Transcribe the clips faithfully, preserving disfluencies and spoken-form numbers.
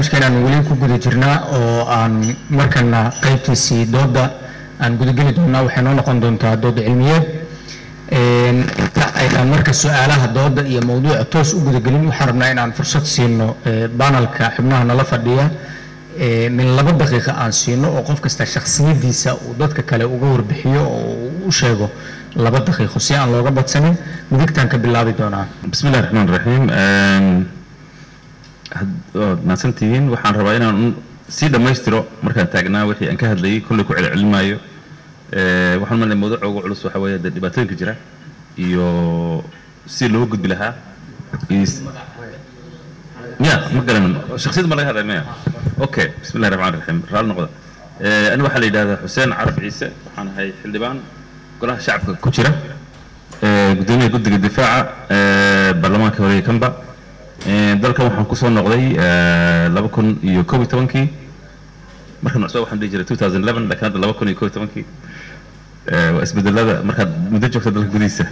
barnaamijkeena aan weli ku guda jirnaa oo aan markana qaybtiisii dooda aan gudageli doonaa waxay noo noqon doontaa dood cilmiyeed aan marka su'aalaha dooda iyo mawduuca toos u gudagelin waxaan rabnaa in aan fursad siino banalka xubnaha nala fadhiya min laba daqiiqo aan siino oo qof kasta shakhsiyadiisa uu dadka kale uga warbixiyo oo u sheego laba daqiiqo si aan looga badsanin midigtaan ka bilaabi doonaa. bismillahi raxmaani raxiim. maasantihiin waxaan rabaa inaan sii dhammaystiro markaan taagnaa wixii aan ka hadlayay kolley ku celcelimaayo. waxaan malay mawduuca ugu culus waxa weeye dhibaatooyinka jira iyo si loo gudbi lahaa ya ma garanin shakhsiyad ma laga hadlay maya okay bismillahi raxmaani raxiim raali noqda. ani waxaa la yidhahdaa xuseen carab ciise waxaan ahay xildhibaan golaha shacabka ku jira gudoomiyaha guddiga difaaca baarlamaanka hore kamba. dalkan waxaan kusoo noqday laba kun iyo koob iyo tobankii markan cusub waxaan dhihi jiray two thousand eleven laakiin hadda laba kun iyo koob iyo tobankii waa isbedelada markaad muddo joogta dalka gudihiisa.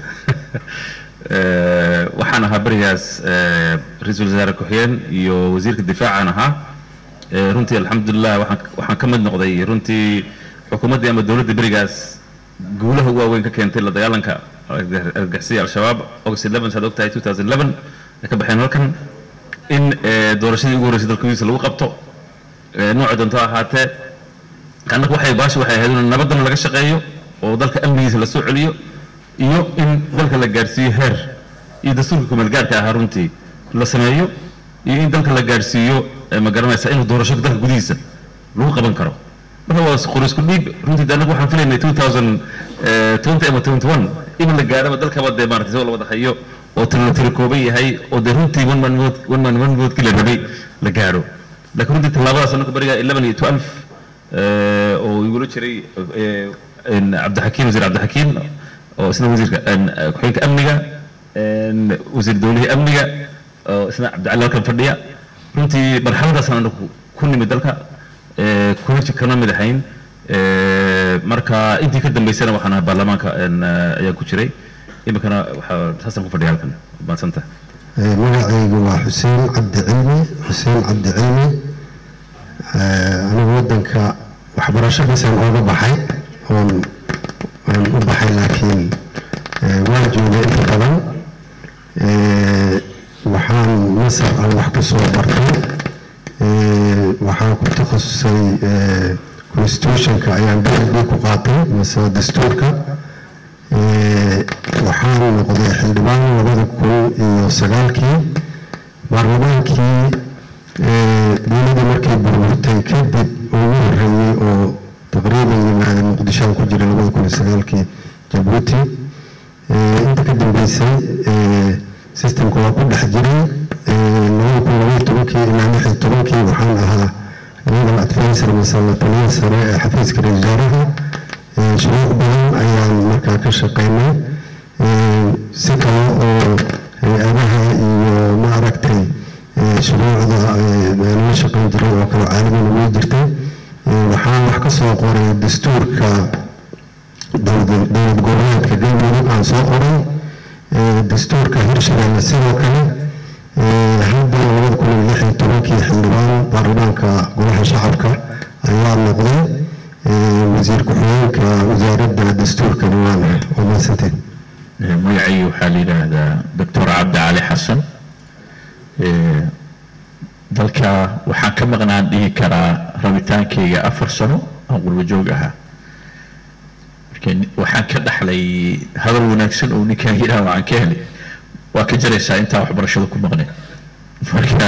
waxaan ahaa berigaas ra-iisul wasaare ku-xigeen iyo wasiirka difaacaan ahaa. runtii alxamdulilah waxaan waxaan ka mid noqday runtii xukuumaddii ama dowladda berigaas guulaha ugu waaweyn ka keentay la dagaalanka argagixisada al-shabaab august eleven saad ogtahay two thousand eleven ka baxeen halkan in doorashadii ugu horreysay dalka gudihiisa lagu qabto nooca doonto ahaatee annaga waxay baashi waxay ahayd in nabadana laga shaqeeyo oo dalka amnigiisa la soo celiyo iyo in dalka la gaarsiiyo heer iyo dastuurka kumeelgaarka ahaa runtii la sameeyo iyo in dalka la gaarsiiyo ma garanaysaa inuu doorasho dalka gudihiisa lagu qaban karo. marka waa qorisku dhiib runtii annaga waxaan filaynay two thousand twenty ama twenty one in la gaaraba dalkaba dee maaragtay soo la wada hayo oo tiro kooban yahay oo dee runtii one man vote one man one vote kii la rabay la gaaro. laakiin runtii tallaabadaas annaka beriga eleven iyo twelve oo igula jiray cabdixakiim wasiir cabdixakiim oo isna wasiirka ku-xigeenka amniga wasiir dowlihii amniga oo isna cabdicali halkan fadhiya. runtii marxaladaasaan anagu ku nimid dalka kuna kana mid ahayn. marka intii ka dambeysana waxaan ahaa baarlamaanka ayaan ku jiray. iminkana waxaa saasaan ku fadhiya halkan maadsanta. magacaygu waa xuseen cabdi cilmi xuseen cabdi cilmi anigu waddanka waxbarashadiisaan ooga baxay oon aan u baxay laakiin waan joogay inta badan. waxaan masar aan wax ku soo bartay waxaan ku takhasusay constitutionka ayaan b h d ku qaatay mise dastuurka. waxaan noqday xildhibaan labada kun iyo sagaalkii baarlamaankii dowladda markay burburtay kadib ugu horreeyey oo taqriiban yimaada muqdishoan ku jiray labada kun iyo sagaalkii jabuuti. inta ka dambeysay systemka waa ku dhex jiray labada kun labaiyo tobankii ilaa lix iyo tobankii waxaan ahaa legal advisor mise la taliya sare ee xafiiska ra-iisul wasaaraha. shuruuc badan ayaan markaa ka shaqeynay si kale oo hay-adaha iyo ma aragtay shuruucda nala shaqeyn jiray oo kale caalamina way jirtay. waxaan wax ka soo qoray dastuurka dowlad goboleedka galmudug aan soo qoray dastuurka hirshabeelle sidoo kale. haddana labada kun iyo lix iyo tobankii xildhibaan baarlamaanka golaha shacabka ayaa noqday wasiir ku-xigeenka wasaaradda dastuurka diwaana oo maasanteen. magacayga waxaa la yidhaahdaa doctor cabdi cali xasan. dalka waxaan ka maqnaan dhihi karaa rabitaankayga afar sano aan qurbo joog ahaa. waxaan ka dhaxlay hadal wanaagsan oo ninkaan yidhaha waxaan ka helay waa ka jaraysaa intaa waxbarashada ku maqnay. marka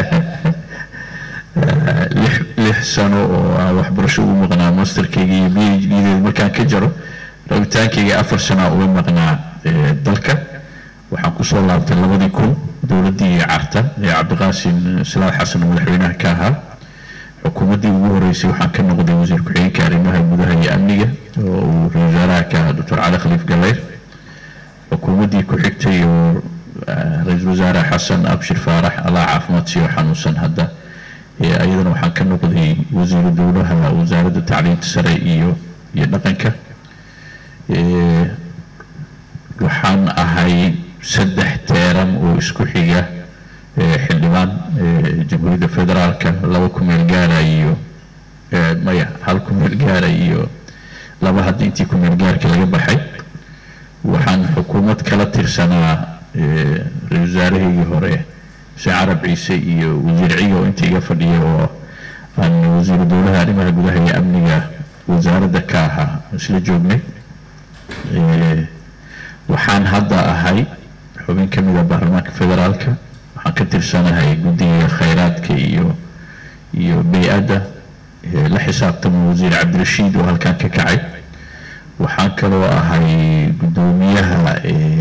lix sano oo aan waxbarasho ugu maqnaa masterkayga iyo b h d markaan ka jaro rabitaankayga afar sanaa uga maqnaa dalka. waxaan kusoo laabtay labadii kun dowladdii carta ee cabdiqaasim salaax xasan oo madaxweynaha ka ahaa. xukuumaddii ugu horreysay waxaan ka noqday wasiir ku-xigeenka arrimaha gudaha iyo amniga oo uu ra-iisul wasaaraha ka ahaa doctor cali khaliif galeyr. xukuumaddii ku xigtay oo ra-iisul wasaare xasan abshir faarax allah caafimaad siiyo xanuunsan hadda ayadana waxaan ka noqday wasiiru dowlaha wasaaradda tacliinta sare iyo iyo dhaqanka. waxaan ahay saddex teeran oo isku xiga xildhibaan jamhuuriyadda federaalka laba ku meel gaara iyo maya hal ku meel gaara iyo laba hadda intii ku meel gaarka laga baxay waxaan xukuumad kala tirsanaa ra-iisul wasaarahayii hore xuseen carab ciise iyo wasiir ciga oo inta iga fadhiya oo aan wasiiru dowlaha arrimaha gudaha iyo amniga wasaaradda ka ahaa isla joognay waxaan hadda ahay xubin ka mid ah baarlamaanka federaalka waxaan ka tirsanahay guddiga khayraadka iyo iyo bay-adda la xisaabtama wasiir cabdirashiid oo halkan ka kacay waxaan kaloo ahay guddoomiyaha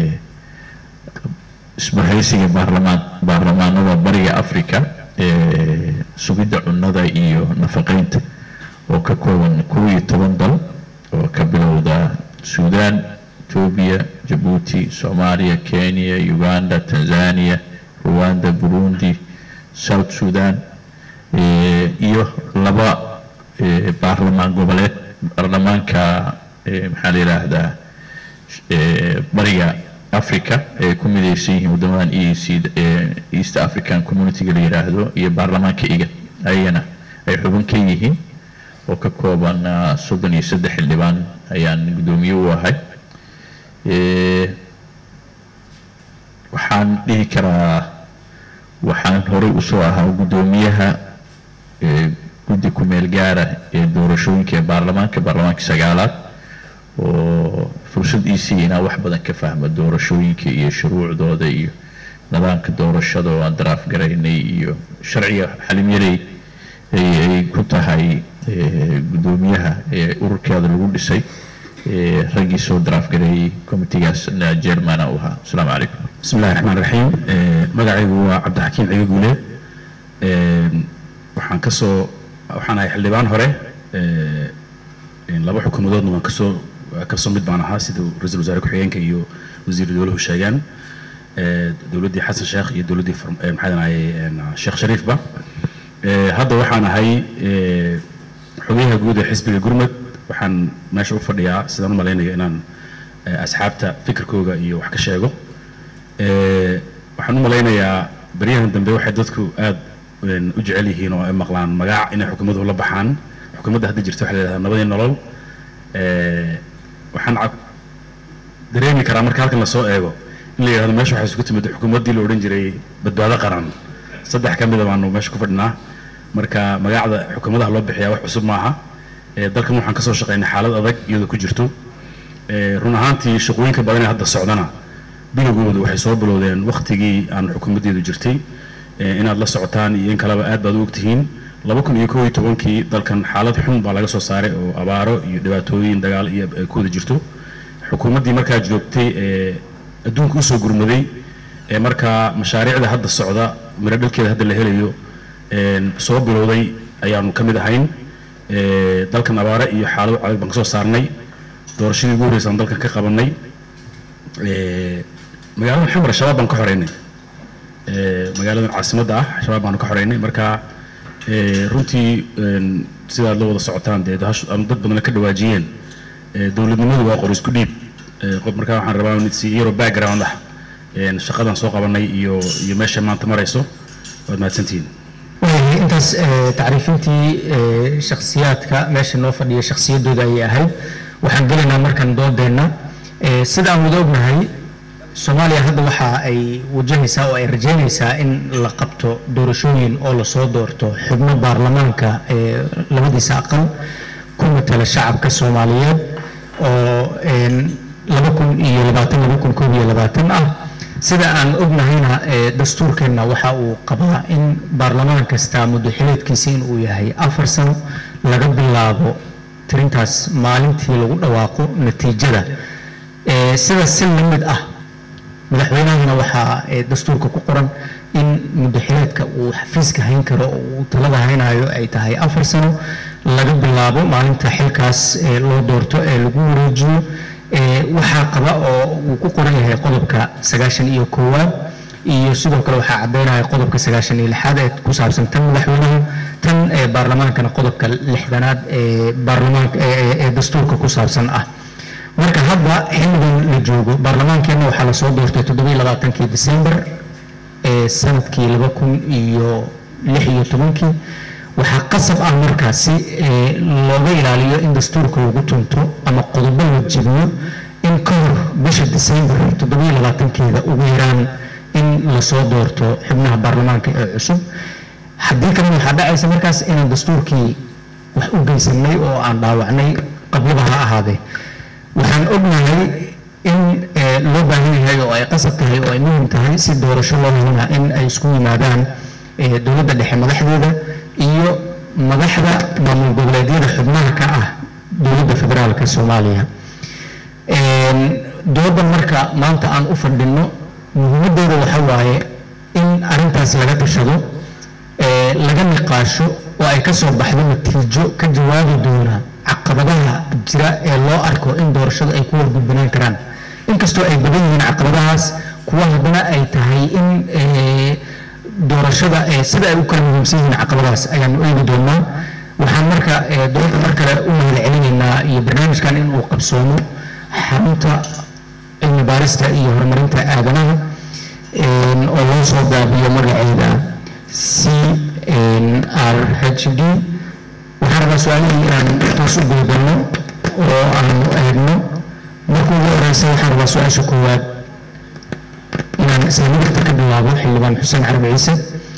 isbahaysiga baarlamaan baarlamaanada bariga africa ee sugidda cunnada iyo nafaqeynta oo ka kooban kow iyo toban dal oo ka bilowda suudaan etoobiya jabuuti soomaaliya kenya uganda tanzania rwanda burundi south sudan iyo laba baarlamaan goboleed baarlamaanka maxaa la yidhaahdaa bariga africa ee ku midaysan yihiin waddamadan east african community-ga la yidhaahdo iyo baarlamaanka iga ayagana ay xubin ka yihiin oo ka kooban soddon iyo saddex xildhibaan ayaan guddoomiye u ahay waxaan dhihi karaa waxaan horey usoo ahaa guddoomiyaha guddi ku meel gaara ee doorashooyinka ee baarlamaanka baarlamaanka sagaalaad oo fursad ii siiyay inaan wax badan ka fahmo doorashooyinka iyo shuruucdooda iyo nidaamka doorashada oo aan daraaf garaynay iyo sharciga xalimyarey ay ku tahay guddoomiyaha ee ururkeeda lagu dhisay raggii soo daraaf gareeyay committeegaas jermana u ahaa asalaamu calaykum بسم الله الرحمن الرحيم مقعي هو عبد الحكيم عيق قولي وحان كسو وحان هاي حلبان هوري لابا حكومة دودنا وان كسو كسو مد بانا ها سيدو رئيس الوزراء كحيان كيو وزير دوله الشيغان دولدي حسن شيخ iyo dowladii maxadan ay Sheekh Shariif ba hadda waxaan ahay xogaha guud ee xisbiga gurmad waxaan meesha u fadhiyaa sidaan u maleynayo inaan asxaabta fikirkooga iyo wax ka sheego waxaan u maleynayaa bariyahan dambe waxay dadku aad u jecel yihiin oo ay maqlaan magac inay xukuumaddu la baxaan xukuumadda hadda jirta waxa la yiraahdaa nabadii nolol waxaan dareemi karaa marka halkan la soo eego in la yiraahdo meesha waxay isku timid xukuumaddii la oran jiray badbaado qaran saddex ka mid ah baanu meesha ku fadhinaa marka magacda xukuumadda loo bixiyaa wax cusub maaha dalkan waxaan ka soo shaqeynay xaalad adag iyadoo ku jirto run ahaantii shaqooyinka badan ee hadda socdana bilowgooda waxay soo bilowdeen waqtigii aan xukuumaddeedu jirtay inaad la socotaan iyo in kaleba aad baad u ogtihiin laba kun iyo kow iyo tobankii dalkan xaalad xun baa laga soo saaray oo abaaro iyo dhibaatooyin dagaal iyo ku wada jirto xukuumaddii markaa joogtay ee adduunka usoo gurmaday ee markaa mashaariicda hadda socda miro dhalkeeda hadda la helayo soo bilowday ayaanu ka mid ahayn dalkan abaare iyo xaalado adag baan ka soo saarnay doorashadii ugu horreysay aan dalkan ka qabanay magaalada xamar shabaab baan ka xoreynay magaalada caasimadda ah shabaab baan ka xoreynay marka runtii sidaad la wada socotaan dee dad badan ka dhawaajiyeen dowladnimadu waa qor isku dhiib qof markaa waxaan rabaa in si yaro background ah shaqadan soo qabanay iyo iyo meesha maanta marayso waad mahadsantihiin intaas tacriifintii shakhsiyaadka meesha noo fadhiya shakhsiyadooda ayay ahayd waxaan gelaynaa markan doodeenna sidaan wada ognahay soomaaliya hadda waxa ay wajahaysaa oo ay rajaynaysaa in la qabto doorashooyin oo lasoo doorto xubno baarlamaanka ee labadiisa aqal ku matala shacabka soomaaliyeed oo laba kun iyo labaatan laba kun koob iyo labaatan ah sida aan ognahayna dastuurkeenna waxa uu qabaa in baarlamaan kasta muddo xileedkiisa in uu yahay afar sano laga bilaabo tirintaas maalintii lagu dhawaaqo natiijada sida si la mid ah madaxweynahana waxaa dastuurka ku qoran in muddo xileedka uu xafiiska hayn karo oo uu talada haynayo ay tahay afar sano laga bilaabo maalinta xilkaas loo doorto ee lagu wareejiyo waxaa qaba oo uu ku qoran yahay qodobka sagaashan iyo koowaad iyo sidoo kale waxaa caddaynaya qodobka sagaashan iyo lixaad ee ku saabsan tan madaxweynaha tan baarlamaankana qodobka lixdanaad ee baarlamaanka ee dastuurka ku saabsan ah marka hadda xilligan la joogo baarlamaankeenna waxaa lasoo doortay toddoba iyo labaatankii December ee sanadkii laba kun iyo lix iyo tobankii waxaa qasab ah markaasi looga ilaaliyo in dastuurka lagu tunto ama qodobo la jibiyo in ka hor bisha December toddoba iyo labaatankeeda ugu yaraan in lasoo doorto xubnaha baarlamaanka ee cusub haddii kale waxaa dhacaysa markaas inaan dastuurkii wax u geysanay oo aan dhaawacnay qablaba ha ahaadee waxaan ognahay in loo baahan yahay oo ay qasab tahay oo ay muhiim tahay si doorasho loo helana in ay isku yimaadaan dowladda dhexe madaxdeeda iyo madaxda maamul goboleedyada xubnaha ka ah dowladda federaalka Soomaaliya doodan marka maanta aan u fadhino muhiimadeedu waxa waaye in arintaas laga tashado laga niqaasho oo ay ka soo baxdo natiijo ka jawaabi doona caqabadaha jira ee loo arko in doorashadu ay ku wargudbinaan karaan inkastoo ay badan yihiin caqabadahaas kuwa haddana ay tahay in doorashada sida ay u kala muhiimsan yihiin caqabadahaas ayaan u eegi doonaa waxaan marka dowladda mar kale u mahadcelinaynaa iyo barnaamijkan in uu qabsoomo xarunta cilmi baarista iyo horumarinta aadanaha oo loo soo gaabiyo magaceeda C R H D waxaan rabaa su-aalihii inaan toos u gudbano oo aanu eegno markuu ugu horeysa waxaan rabaa su-aasha koowaad inaan isla midagta ka bilaabo xildhibaan xuseen carabi ciise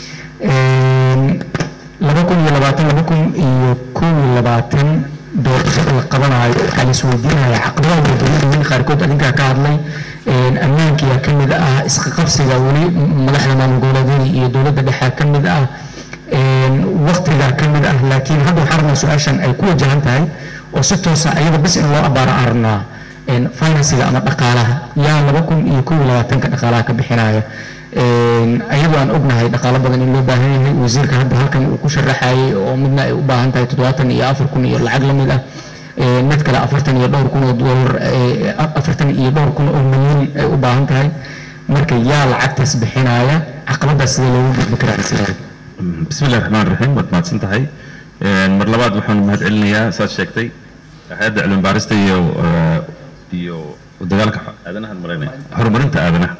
laba kun iyo labaatan laba kun iyo kow iyo labaatan doorashada la qabanayo waxaa la isweydiinaya caqabadaha wadooyinka qaarkood adinkaa ka hadlay ammaankiyaa ka mid ah isqaqabsiga weli madaxda maamul goboleedyada iyo dowladda dhexe ka mid ah waqtiga ka mid ah laakiin hadda waxaan rabnaa su-aashan ay ku wajahan tahay oo si toosa ayada bas in loo abaaro aan rabnaa finansiga ama dhaqaalaha yaa laba kun iyo kow iyo labaatanka dhaqaalaha ka bixinaya ayadoo aan ognahay dhaqaalo badan in loo baahan yahay wasiirka hadda halkan uu ku sharaxayay oo midna ay u baahan tahay toddobaatan iyo afar kun iyo lacag la mid ah mid kale afartan iyo dhowr kun oo doolar afartan iyo dhowr kun oo milyan ay u baahan tahay marka yaa lacagtaas bixinaya caqabadaas sidee loogu gudbi karaa israa bismillahi raxmaani raxiim waad mahadsan tahay mar labaad waxaan mahadcelinayaa saad sheegtay hay'adda cilmi baarista iyo iyo dagaalka aadanaha mareynaya horumarinta aadanaha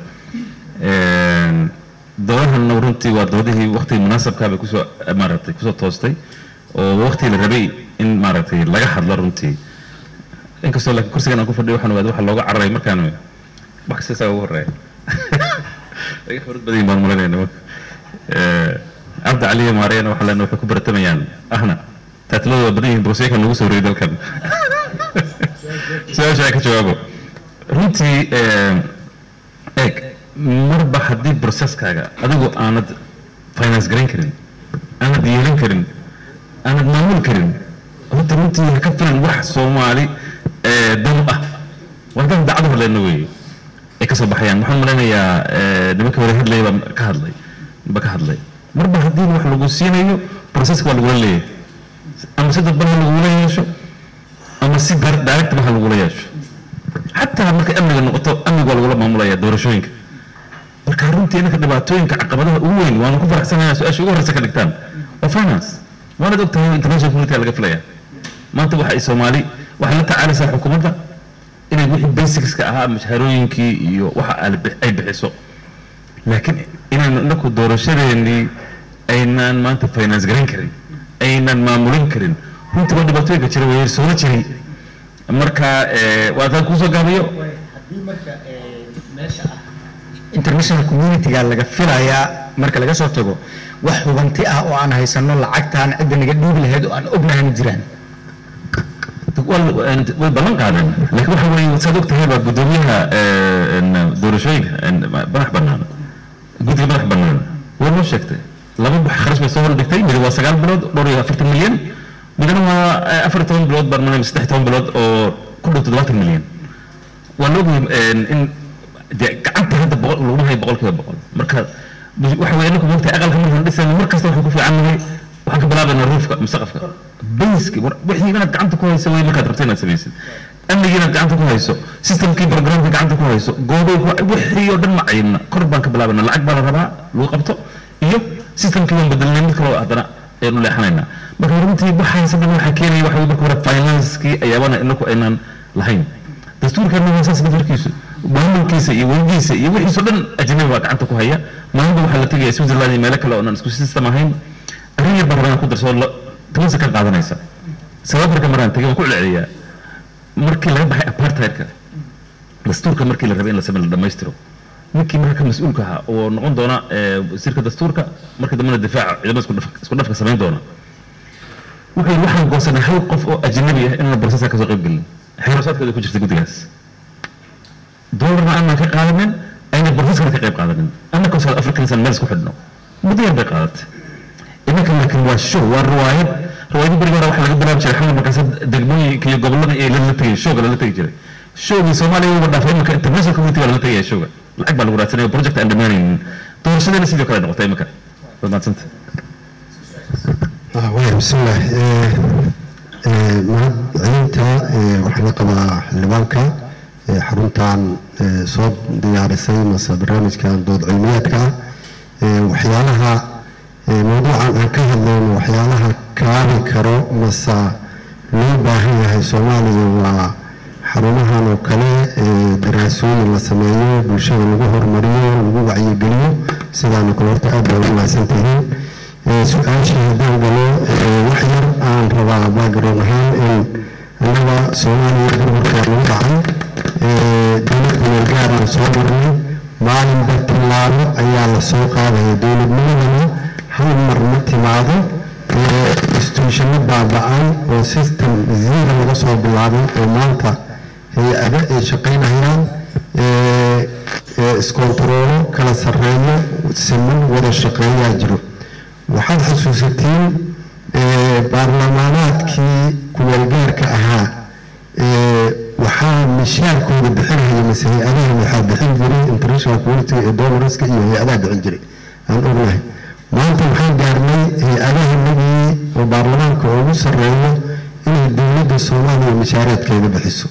doodahan runtii waa doodihii waqtigii munaasabkaa bay kusoo maaragtay kusoo toostay oo waqtigii la rabay in maaragtay laga hadlo runtii inkastoo laakiin kursigan aan ku fadhiyo waxaan ogaada waxa looga cararay markaan wax kasta isaga ugu horreeya laga khibrad badan baan malaynaynaa cabdi caliya maariyana waxaa leenahay waxay ku baratamayaan ahna taatiladu waa badan yihiin broseeka nagu soo horreeyay dalkan su-aasha ka jawaabo runtii eeg marba haddii processkaaga adigu aanad finance garayn karin aanad yeelan karin aanad maamul karin horta runtii ha ka filan wax soomaali dan ah waa dan dacdo horleedna weeye ay ka soo baxayaan waxaan malaynayaa nimanka hore hadlaya baa ka hadlay ba ka hadlay marba haddii wax lagu siinayo processka waa lagula leeyahay ama si dadban ha lagula yeesho ama si direct ba ha lagula yeesho xataa markay amniga noqoto amniga waa lagula maamulaya doorashooyinka marka runtii inaka dhibaatooyinka caqabadaha ugu weyn waanu ku faraxsanayaa su-aasha ugu horreysa ka dhigtaan waa finance waanad og tahay international community laga filaya maanta waxa ay soomaali waxay la tacaalaysaa xukuumadda inay wixii basicska ahaa mashaharooyinkii iyo waxa ay bixiso laakiin inaynu inaku doorashadeennii aynaan maanta finance garayn karin aynaan maamulin karin runtii waa dhibaatooyinka jira way soo jiray marka waa taan kusoo gaabayo haddii marka meesha ah international community-ga laga filayaa marka laga soo tago wax hubanti ah oo aan haysano lacagtaan cidda naga dhiibi lahayd oo aan ognahay ma jiraan way ballan qaadeen laakiin waxa weeye saad og tahay baa guddoomiyaha doorashooyinka madax bannaan guddiga madax bannaan waa noo sheegtay laba bax kharash bay soo hordhigtay mid waa sagaal bilood dhowr iyo afartan milyan midna waa afar iyo toban bilood baan maray saddex iyo toban bilood oo ku dhow toddobaatan milyan waa la ogyahay in gacanta hadda boqol laguma hayo boqolkiiba boqol marka waxa weeye inaku moogtahay aqalka markaan dhisayno mar kasta waxaan ku fiican nahay waxaan ka bilaabaynaa ruufka masaqafka bayski wixii inaad gacanta ku hayso way markaad rabto inaad samaysid amnigii inaad gacanta ku hayso systemkii programka gacanta ku hayso goobay wixii oo dhan ma cayibna kor baan ka bilaabaynaa lacag baa la rabaa lagu qabto iyo systemkii baan bedelnay mid kaloo haddana aynu leexanaynaa marka runtii waxaas dhan waxaa keenaya waxa weye marka hore financekii ayaabana inaku aynaan lahayn dastuurkeena waa saas badarkiisu maamulkiisa iyo weligiisa iyo wixiisoo dhan ajnabi baa gacanta ku haya maalinba waxaa la tegaya Switzerland iyo meelo kale oo aan isku system ahayn arrin yar barbaan ku darso toban sano ka qaadanaysa sabab marka maraan tagay waan ku celceliyaa markii laga baxay apartheidka dastuurka markii la rabay in la sameeyo dhamaystiro ninkii marka mas'uulka ahaa oo noqon doona wasiirka dastuurka markii dambena difaaca ciidamada isku dhafka isku dhafka sameyn doona wuxuu waxaan goosanay hal qof oo ajnabi ah in la process ka soo qayb galin xeerasaadkeeda ku jirta guddigaas doolarna aan ka qaadanin ayna process ka qayb qaadanin anna ka South African san meel isku xidhno muddo yar bay qaadatay inaka laakiin waa show waa riwaayad riwaayad bariga waxa laga bilaab jiray xamal markaas degmooyinka iyo gobolada ee la tagay showga la tagay jiray showga Soomaaliya waa dhaafay marka international community la tagay showga lacag baa lagu raadsanay project and dhamaanin doorashadana sidoo kale noqotay marka wadaadsanti ah waa bismillah ee ee maanta waxa la qabaa xildhibaanka xaruntan soo diyaarisay masa barnaamijkan dood cilmiyeedka ee waxyaalaha mawduucan aan ka hadlayno waxyaalaha kaabi karo masa loo baahan yahay Soomaaliya waa xarumahan oo kale daraasooyin la sameeyo bulshada lagu horumariyo lagu wacyigeliyo sidaan kale horta aad bay u wanaagsantahay su'aasha haddaan galo wax yar aan rabaa background ahaan in annaga Soomaaliya burburka lagu dhacay dowladda gaar ah soo marnay maalinba tallaabo ayaa la soo qaaday dowladnimadana hal mar ma timaado institutionno baaba'an oo system zero laga soo bilaabay oo maanta hay-ada ay shaqaynayaan iskontaroolo kala sarreeyo siman wada shaqeeyaa jiro waxaad xasuusatiin baarlamaanaadkii kumeelgaarka ahaa waxaa mishaarkooda bixinaya mise hay-adaha waxaa bixin jiray international community ee donorska iyo hay-adaha bixin jiray aan ognahay maanta waxaan gaarnay hay-adaha nagii oo baarlamaanka ugu sarreeyo inay dowladda Soomaaliya mishaareedkeeda bixiso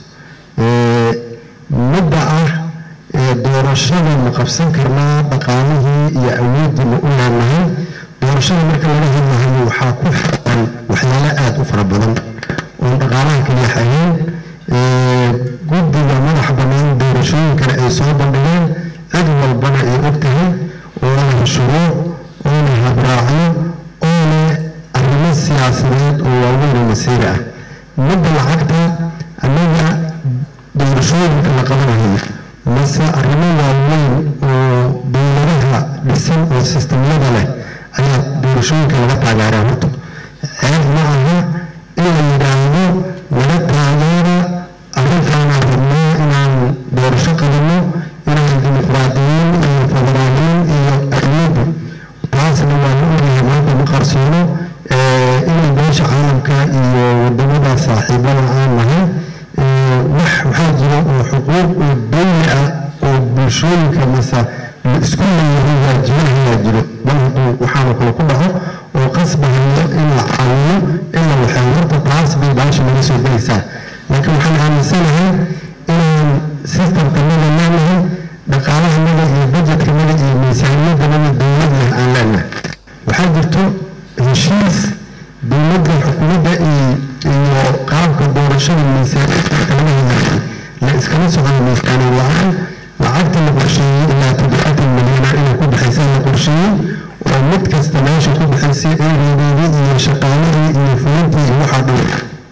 midda ah doorashada ma qabsan karnaa dhaqaalihii iyo awooddii ma u leenahay doorashada marka laga hadlayo waxaa ku xiran waxyaalo aad u fara badan oo dhaqaalaha kaliya ahayn guddiga madax bannaan doorashooyinkana ay soo bandhigeen cid walbana ay og tahay oo la shuruuc oo la habraacyo oo leh arrimo siyaasadeed oo waaweyn oo masiiri ah midda lacagta annaga doorashooyinka la qabanayo mase arrimo waaweyn oo dowladaha dhisan oo sistemyada leh ayaa doorashooyinka laga taageeraa horta ceeb ma aha in la yidhaahdo laga taageera arrintaana rabnaa inaan doorasho qabanno inaan dimuqraadiyiin iyo federaaliyiin iyo ahmiyadda taasna waa la ogyahay maanta ma qarsoono inay beesha caalamka iyo wadamada saaxiibada aan nahay wax waxaa jira oo xuquuq oo dawli ah oo bulshooyinka mase isku leeyahay waajibaha jiro bal hadduu waxaana kale ku dhaco oo qasbahayo in la caawiyo in la waxeeyo horta taas bay baasha naga soo gelaysaa laakiin waxaan aaminsanahay inaan systemka naga leenahay dhaqaalaha naga iyo budgetka naga iyo miisaaniyadda naga dowlad leh aan leenahay waxaa jirto heshiis dowladda xukuumadda iyo qaabka doorashada miisaaniyadda laga hadlayo la iskala socdo miisaaniyad la-aan lacagta la qorsheeyey ilaa toddobaatan milyan inay ku bixaysa la qorsheeyey oo mid kasta meesha ku bixaysay eedeedii iyo shaqaalihii iyo fulintii iyo waxaa dhan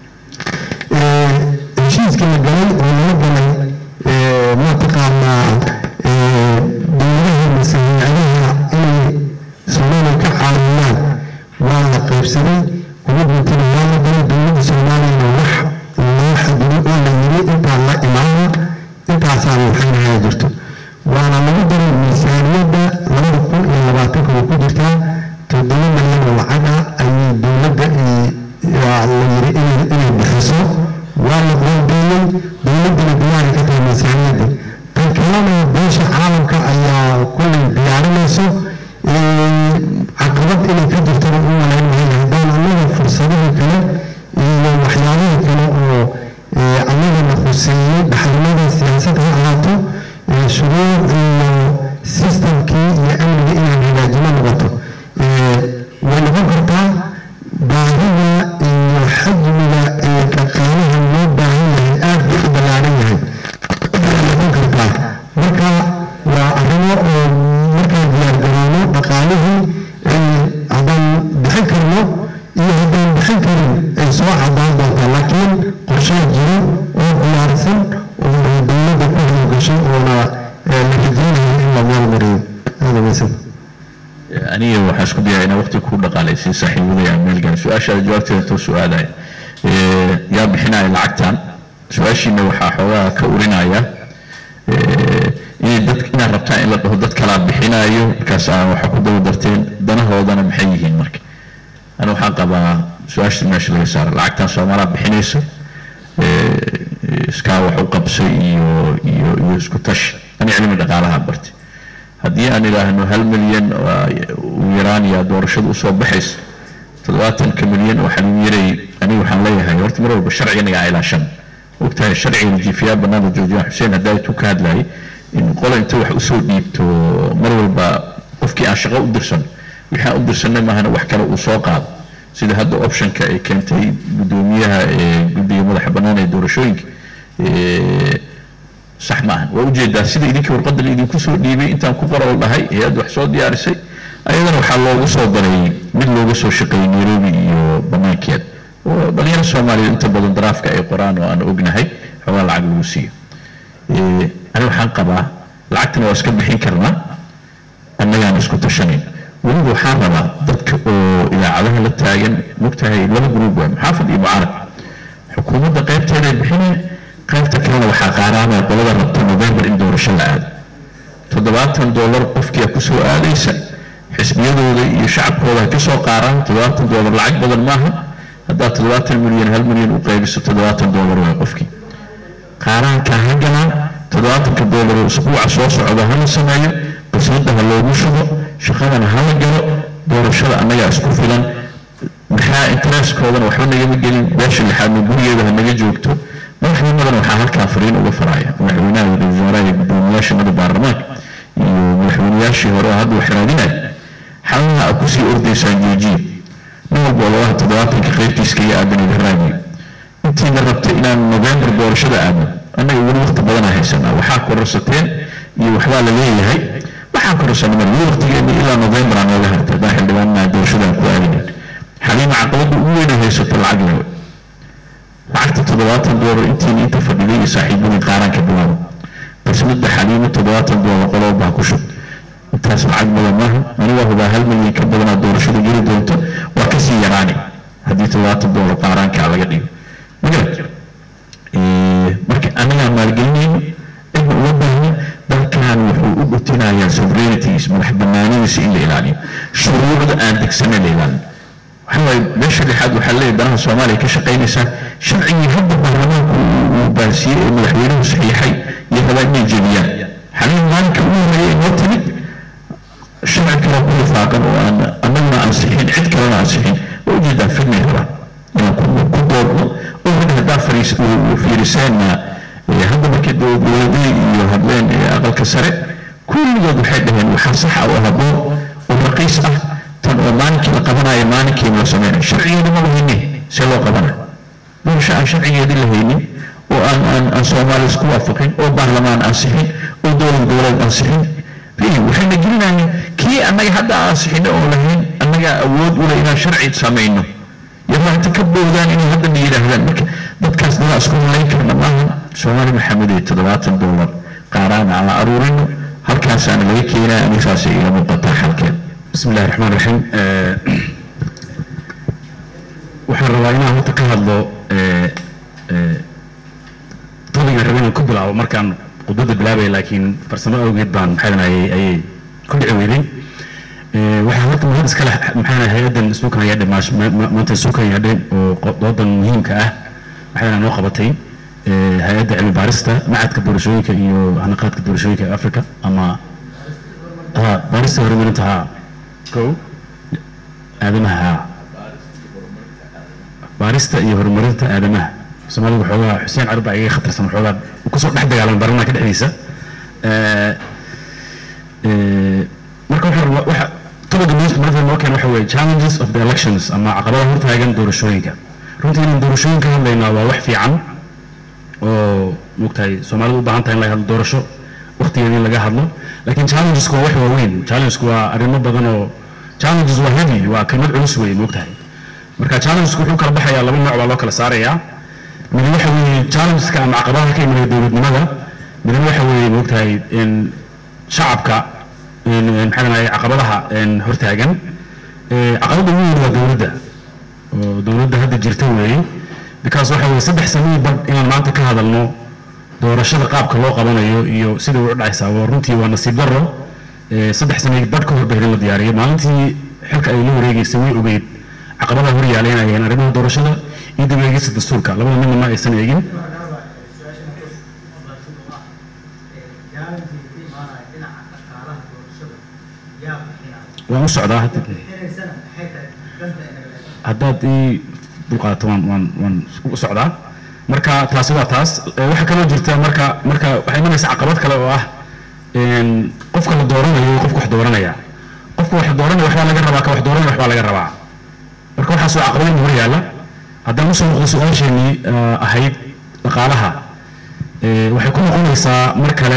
heshiiska la galay oo laga galay mataqaanaa dowladaha mise hay-adaha inay Soomaaliya ka caawiyaan waa la qaybsaday kuma guntana waa la galay dowladda Soomaaliyana wax loo xadido oo la yiri intaa la imaana intaasaa waxaynahaa jirto waana lagu daray miisaaniyadda labada kun iyo labaatanka way ku jirtaa toddoba milyan oo lacag ah ayay dowladda la yiri inay bixiso waa la qoondeeyey dowladdana diyaari ka tahay miisaaniyadda tan kalena beesha caalamka ayaa kullay diyaarinayso caqabad inay ka jirtana u walaanahay haddaan annaga fursadihii kale ku dhaqaalaysay saaxiibada aan meel gaar su'aasha jawaabteeda too su'aalay ee yaa bixinaya lacagtan su'aashiina waxaa xoogaa ka urinaya ee in dad ina rabtaa in la dhaho dad kala bixinayo markaas aan waxa ku daba darteen danahoodana maxay yihiin marka ana waxaan qabaa su'aasha meesha laga saaro lacagtan Soomaaliya bixinaysa ee iska wax u qabsay iyo iyo iyo isku tash ani cilmi dhaqaalaha bartay haddii aan ilaahno hal milyan oo yaraan ya doorashada u soo baxays toddobaatan milyan waxa uu yiray ani waxaan leeyahay horta mar walba sharciga naga ilaashan waqtiga sharciga jifiya banada joojiya Xuseen haday tu ka hadlay in qolo inta wax u soo dhiibto mar walba qofkii aan shaqo u dirsan waxa u dirsanay maahana wax kale uu soo qaado sida hadda optionka ay keentay gudoomiyaha ee guddiga madaxa bannaan ee doorashooyinka ee صح معه ووجد سيدي إذا كور قدر إذا كسر ديبي أنت كفر ولا هاي هي أدو حصاد يارسي أيضا وحلا وصاد دري من لو وصل شقي نيروبي بماكيات وبلينا سومالي أنت بدون درافك أي قرآن وأنا أجنى هاي حوالي العقلوسية إيه أنا وحنقبة لعتنا واسكت بحين كرنا أنا يعني اسكت الشنين ولو حاربة ضدك إلى عليها للتاين مكتهي ولا جروب محافظ إبعاد حكومة دقيقة تاني بحين qaybta kale waxa qaaraana qolada rabta November in doorashada aad toddobaatan dollar qofkii ku soo aadaysa xisbiyadooda iyo shacabkooda ka soo qaaraan toddobaatan dollar lacag badan maaha hadda toddobaatan milyan hal milyan u qaybiso toddobaatan dollar waa qofkii qaaraanka hagana toddobaatan dollar usbuuca soo socda hal sameeyo qasada loogu shubo shaqadana hal galo doorashada anaga isku filan maxaa interest koodan waxba naga gelin beesha lixaad gurigeeda naga joogto waxaan madan waxa halka fariin uga faraaya madaxweynaha wasaaraha gudoomiyaasha madaxda baarlamaanka iyo madaxweynayaashii hore hadda waxraadinay xalna ku sii ordaysan joojiye noo boolaha toddobaatan qaybtiisa ka aadan raadi intii rabta inaan November doorashada aado anaga wali waqti badan haysanaa waxa ku rasateen iyo waxba la leeyahay waxa ku rasan mar waqtigeena ilaa November aan la harta baaxil dhibaana doorashada ku aadin xalima caqabada ugu weyn haysato lacag lacagta toddobaatan dollar intii inta fadhiyay saaxiibada qaaranka bilaabo qasmada xaliimo toddobaatan dollar qolob baa ku shub intaas lacag badan maaha ani waa huba hal milyan ka badan doorashada geli doonto waa ka sii yaraani haddii toddobaatan dollar qaaranka laga dhigo magarad ee marka anaga maalgelin in uu baahan dalkan wuxuu u dhutinayaa sovereignty madax bannaanidiisa in la ilaaliyo shuruucda aan degsanay la ilaaliyo waxay meesha lixaad waxa leeyahay danaha Soomaaliya ka shaqeynaysa sharciga hadda baarlamaanku uu baasiyay madaxweynuhu saxiixay iyo hadaanay jabiyaan xalin maalinka uu leeyahay waqti sharciga ku faaqan oo aan anaguna aan saxiin cid kale aan saxiin oo jida fidnayra inuu ku doodno oo hada fariis uu fiirisaana hadda markii dowladda iyo hadleen aqalka sare kulligood waxay dhaheen waxa sax ah oo haboon oo raqiis ah tan oo maalinka la qabanayo maalinka la sameeyo sharciga ma lahayn si loo qabanayo bulsho aan sharcigeedii la haynin oo aan aan aan Soomaali isku waafaqin oo baarlamaan aan sixin oo dowlad dowlad aan sixin fii waxay najinayaan kii annaga hadda aan sixin oo lahayn annaga awood u leeyahay sharci sameeyno yaba inta ka boodaan in hadda ma yiraahdaan marka dadkaas dad isku leeyahay karna maahan Soomaali maxamed toddobaatan dollar qaaraan ala aruurino halkaas aan laga keenaa anigaas ila muuqata halkeen bismillaahir rahmaanir rahiim waxaan rabaa inaan horta ka hadlo طبعا ربنا كبر أو مركان قدود بلابي لكن فرسمة أو جدا محلنا أي أي كل عويلين وحاولت مهندس كله محلنا هيدا سوكنا يدا ماش ما أنت سوكنا يدا وقدود مهم كأه محلنا نوقبتين هيدا علم بارستا ما عاد كدور شوي كيو هنقاد كدور شوي كأفريقيا أما ها بارستا هرمونتها كو آدمها بارستا يهرمونتها آدمها سمالي وحولا حسين عرب أي خطر سمح حولا وكسر نحدق على البرنامج كده حديثة مركب حر وح طبعا الناس مثلا ما كان وحوي challenges of the elections أما عقبها هرتها جن دور الشوينكا رنتي من دور الشوينكا هم لأنه وح في عام ومقتاي سمالي وبعن تين لها دور الشو وقت يعني لقى هذا لكن challenges كوا وح وين challenges كوا أرينا بدنا challenges وهذي وكلمة عنصوي مقتاي مركب challenges كوا كرب حياة لما نوع الله كلا سارية من وحوي challenge كان عقبها كي من الدولة لماذا؟ من وحوي مقتاي إن شعبك إن إن حنا عقبها إن هرتاجن caqabada ugu weyn waa dowladda oo dowladda hadda jirta weeye because waxa weeye saddex sano bad inaan maanta ka hadalno doorashada qaabka loo qabanayo iyo sida uu dhacaysaa waa runtii waa nasiib darro saddex sano bad ka hor baa la diyaariyay maalintii xilka ay la wareegaysay way ogeyd caqabadaha hor yaalayeen arrimaha doorashada iyo dib u eegista dastuurka labada midna ma aysan eegin waan u socdaa haddaad ii dulqaato waan waan waan u socdaa marka taasi waa taas waxaa kaloo jirta marka marka waxay imanaysaa caqabad kale oo ah qofka la dooranayo qofka wax dooranaya qofka wax dooranaya waxbaa laga rabaa ka wax dooranaya waxbaa laga rabaa marka waxaas waa caqabad hor yaalla haddaan usoo noqdo su-aasheenii ahayd dhaqaalaha waxay ku noqonaysaa mar kale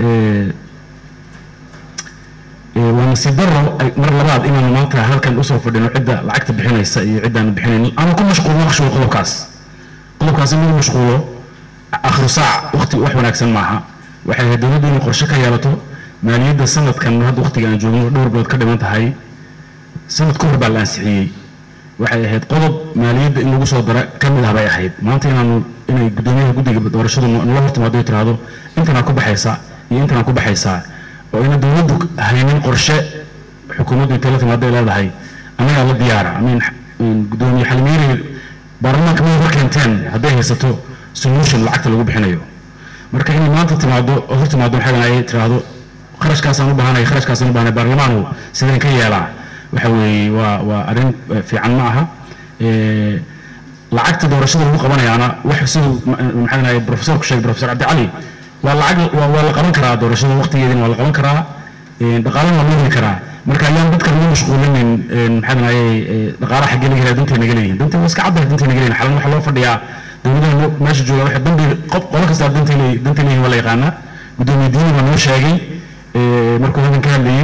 waa nasiib darro mar labaad inaan maanta halkan usoo fadhino cidda lacagta bixinaysa iyo ciddaan bixinayn ama ku mashquulno mashquul qodobkaas qodobkaas in lagu mashquulo akhru saac waqti wax wanaagsan maaha waxay ahayd dowladdu inay qorshe ka yeelato maaliyadda sanadkan hadda waqtiga aan joogno dhowr bilood ka dhiman tahay sanad ka hor baa la ansixiyey waxay ahayd qodob maaliyadda in lagu soo dara ka mid ah bay ahayd maanta inaanu inay guddoomiyaha guddiga doorashadu nala hortimaado tiraahdo intanaa ku baxaysaa iyo intanaa ku baxaysaa oo ina dowladdu haynin qorshe xukuumaddu intay la timaado ay leedahay anagaa la diyaara amin guddoomiye xalmiiri baarlamaanka ma hor keenteen hadday haysato solution lacagta lagu bixinayo marka inay maanta timaado hor timaado maxay ay tiraahdo kharashkaasaan u baahanay kharashkaasaan u baahanay baarlamaanu sideen ka yeelaa waxa weeye waa waa arrin fiican ma aha lacagta doorashada lagu qabanayaana wax siduu maxay ahayd professorku sheegay professor Cabdi Cali waa lacag waa la qaban karaa doorashada waqtigeedina waa la qaban karaa dhaqaalana waa loo heli karaa marka ayaan dadka lagu mashquulinin maxay ahayd dhaqaalaha xagga laga helay dantay naga leeyihiin dantay waa iska caddahay dantay naga leeyihiin xalan waxa loo fadhiyaa dowladaha meesha jooga waxa dambi qof qolo kasta dantay leeyihiin dantay leeyihiin waa la yaqaanaa guddoomiye diini waa noo sheegay markuu halkan ka hadlayay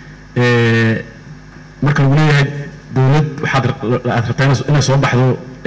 marka lagu leeyahay dowlad waxaad aad rabtaa inay soo baxdo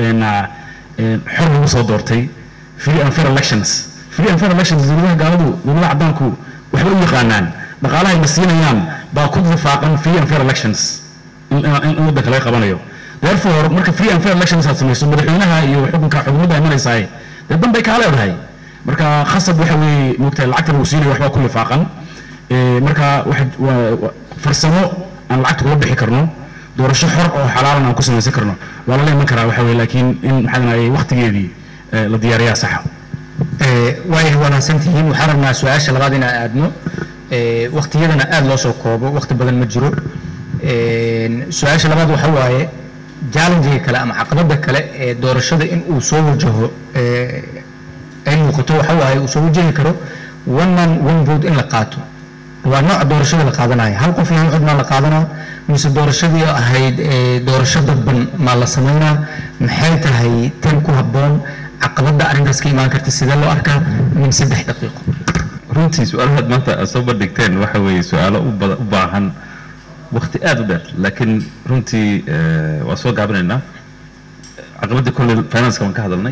xor lagu soo doortay free and fair elections free and fair elections dowladaha gaaladu dowladaha caddaanku waxba u yaqaanaan dhaqaalaha ay siinayaan baa ku difaaqan free and fair elections in in waddanka laga qabanayo therefore marka free and fair elections aad samayso madaxweynaha iyo xukunka xukuumadda ay maraysaa dee danbay kaa leedahay marka khasab waxa weeye moogtahay lacagta lagu siinayo waxbaa ku difaaqan marka waa farsamo aan lacagta kula bixi karno doorasho xor oo xalaalan aan ku samaysan karno waa la iman karaa waxa weeye laakiin in maxaa dhahayay waqtigeedii la diyaariyaa saxa way wanaagsantihiin waxaan rabnaa su-aasha labaad inaan aadno waqtiyadana aad loo soo koobo waqti badan ma jiro su-aasha labaad waxa waaye challenge kale ama caqabada kale ee doorashada in uu soo wajaho ay muuqato waxa waaye uu soo wajahi karo one man one vote in la qaato waa nooc doorashada la qaadanayo hal qof iyo hal cod maa la qaadanaa mise doorashadii ahayd doorasho dadban maa la samaynaa maxay tahay tan ku habboon caqabada arrintaas ka imaan karta sidee loo arkaa min saddex daqiiqo runtii su-aalahaad maanta aad soo bandhigteen waxa weeye su-aalo u baahan waqti aad u dheer laakiin runtii waa soo gaabinaynaa caqabadii kolley finance waan ka hadalnay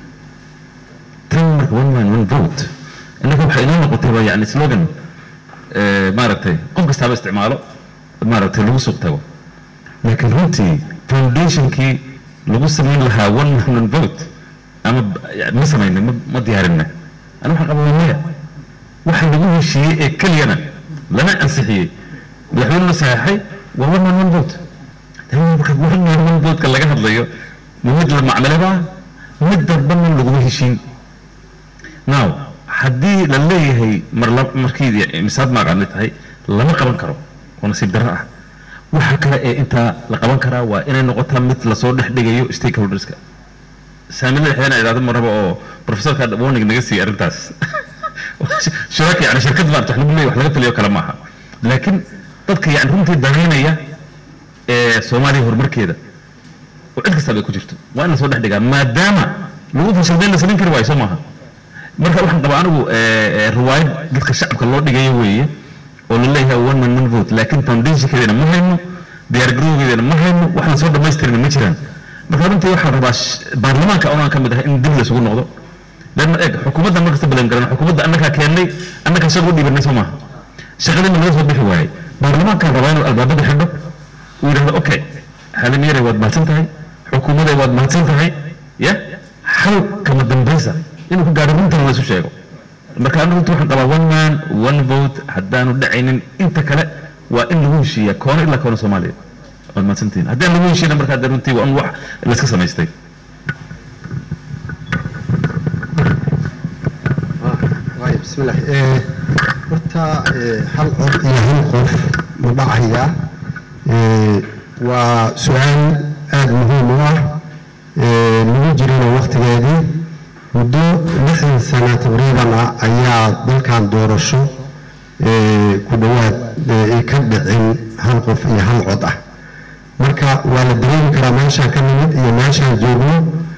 tan marka one man one vote innaga waxay inoo noqotayba yani slogan maaragtay qof kastaaba isticmaalo maaragtay lagu suuq tago laakiin runtii foundationkii lagu samayn lahaa one man one vote ama ma samaynay ma diyaarinna ana waxaan qabaa maya waxa lagu heshiiyey ee keliyana lama ansixiyey madaxweynuhu saxeexay waa one man one vote marka one man one vote-ka laga hadlayo ma mid la macmaleba mid darbanna laguma heshiin now haddii la leeyahay mar markii misaad maaqaanay tahay lama qaban karo oo nasiib darro ah waxa kale ee intaa la qaban karaa waa inay noqotaa mid lasoo dhex dhigayo stakeholderska saamilada xeena idaado maraba oo professorka warning naga siiyay arrintaas shirka yani shirkad baa wax lagu leeyahay wax laga taliyo kala maaha laakiin dadka yani runtii dareynaya ee Soomaaliya horumarkeeda oo cid kasta ay ku jirto waa in la soo dhex dhigaa maadaama lagu fashilday la sameyn kari waayo soo maaha marka waxaan qabaa anigu riwaayad dadka shacabka loo dhigayo weeye oo la leeyahay one man one vote laakiin foundationkeedana ma hayno diyaar garowgeedana ma hayno waxaan soo dhamaystirin ma jiraan marka runtii waxaan rabaa baarlamaanka oo aan ka mid ahay in dib la isugu noqdo لأن إيه حكومتنا ما كسب لهم كلام حكومتنا أنك كأني أنك شغل دي بالنسبة ما شغلين من الناس بيحواي برلمان كان رواية الألباب بيحبه ويقول أوكي halimiire waad mahadsantahay xukuumaday waad mahadsantahay ya hal kama dambaysa inuu ku gaadho runtan la isu sheego marka anigu runta waxaan qabaa one man one vote haddaanu dhacaynin inta kale waa in lagu heshiiya koona ilaa koona soomaaliya waad mahadsantihiin haddaan lagu heshiina marka hadda runtii waa un wax layska samaystay بسم الله horta hal cod iyo hal qof ma dhacaya waa su-aal aada muhiim u ah lagu jirina waqtigeedii muddo lixdan sano taqriiban ah ayaa dalkan doorasho ku dhowaad ay ka dhicin hal qof iyo hal cod ah marka waa la dareemi karaa meeshaan ka nimid iyo meeshaan joogno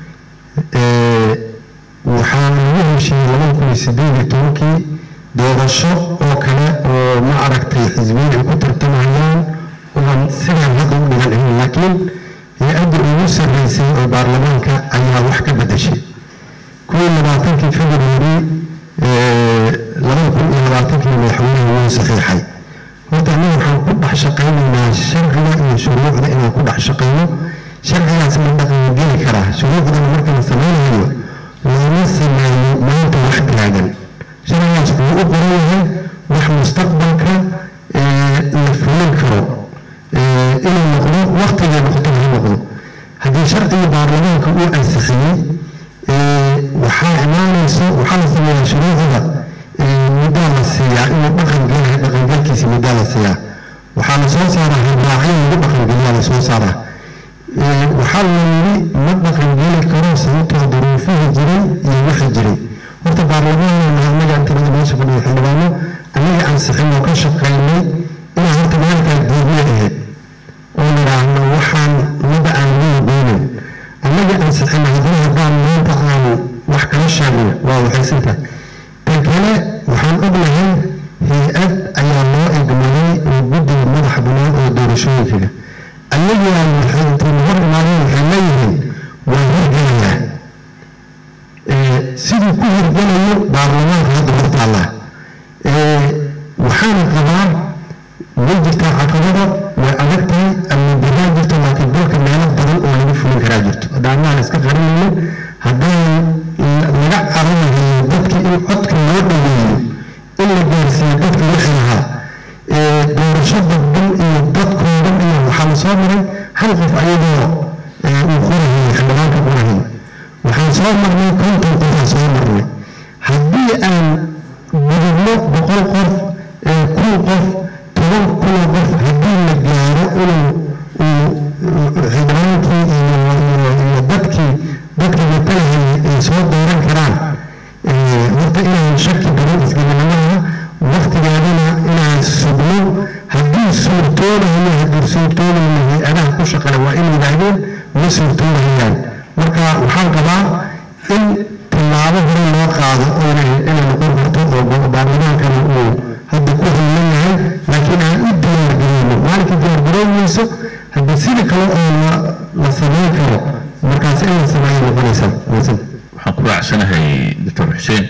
waxaa lagu heshiiyey labada kun iyo sideed iyo tobankii doorasho oo kale oo ma aragtay xisbiyin ay ku tartamayaan oon sidaan hadda u dhigan ahayn laakiin hay-adda ugu sarreysay oo baarlamaanka ayaa wax ka bedeshay kuwa labaatankii februari labada kun iyo labaatankii madaxweynaha wuu saxiixay horta anaga waxaan ku dhex shaqaynaynaa sharciga iyo shuruucda inaan ku dhex shaqayno sharcigaas ma dhaqangeli karaa shuruucdana marka la samaynayo lama sameeyo maanta wax taagan sharcigaas wuxuu u qoran yahay wax mustaqbalka la fulin karo inuu noqdo waqtigay noqoto ha noqdo haddii sharciga baarlamaanka uu ansixiyey waxaa imaanayso waxaa la sameeyaa shuruucda muddaa la siiyaa inuu dhaqangelaha dhaqangelkiisa muddaa la siiyaa waxaa la soo saaraa habraacyo lagu dhaqangeliyaa la soo saaraa waxaa la yidhi ma dhaqangeli karo sababtoo duruufihii jiray iyo wixii jiray horta baarlamaanna anaga intanada meesha fadhiya xildhibaano anaga ansixin oo ka shaqaynay inaa horta maalkaa diidmay ahayd oo nidhaahno waxaan mada aan loo beenin anaga ansixin haddana haddaan maanta aan wax kala sheegno waa waxaysantahay tan kale waxaan ognahay hay-ad ayaa loo egmaday oo guddiga madaxa bannaan oo doorashooyinkaga ayagaa waxay intay hor imaadeen waxay leeyihiin waa hirgelayaa siduu ku hirgelayo baarlamaanka hadda hortaalla waxaana qabaa way jirtaa caqabada way adag tahay ama daraan jirto laakiin dalka meelo badan oo lagu fulin karaa jirto haddaanaan iska qarinayno haddaan laga caranayo dadkii in codka loo dhaweeyo in la gaarsiiyo dadka wixii lahaa doorasho dadban iyo dadkoodan iyo waxaa la soo maray hal qof ayadoo uu qorahay xildhibaanka qorahay waxaan soo marnay konton qofaan soo marnay haddii aan gudubno boqol qof kun qof toban kunoo qof haddii la gaaro inuu xildhibaankii iyo dadkii dadka matalahayay ay soo dooran karaan horta inaan shaki badan isgelinamaha waqtigeedana inaan sugno haddii suurtoonayo haddii suurtoonayna hay-adaha ku shaqale waa in yidhaahdeen ma suurtoonayaan marka waxaan qabaa in tallaabo hore loo qaado inay noqon karto oo baarlamaankana uu hadda ku hilman yahay laakiin aan u diyaargareyno maalinka diyaargareynayso haddii sida kale oo la samayn karo markaas in la sameeyo noqonaysaa waxaan ku raacsanahay doctor xuseen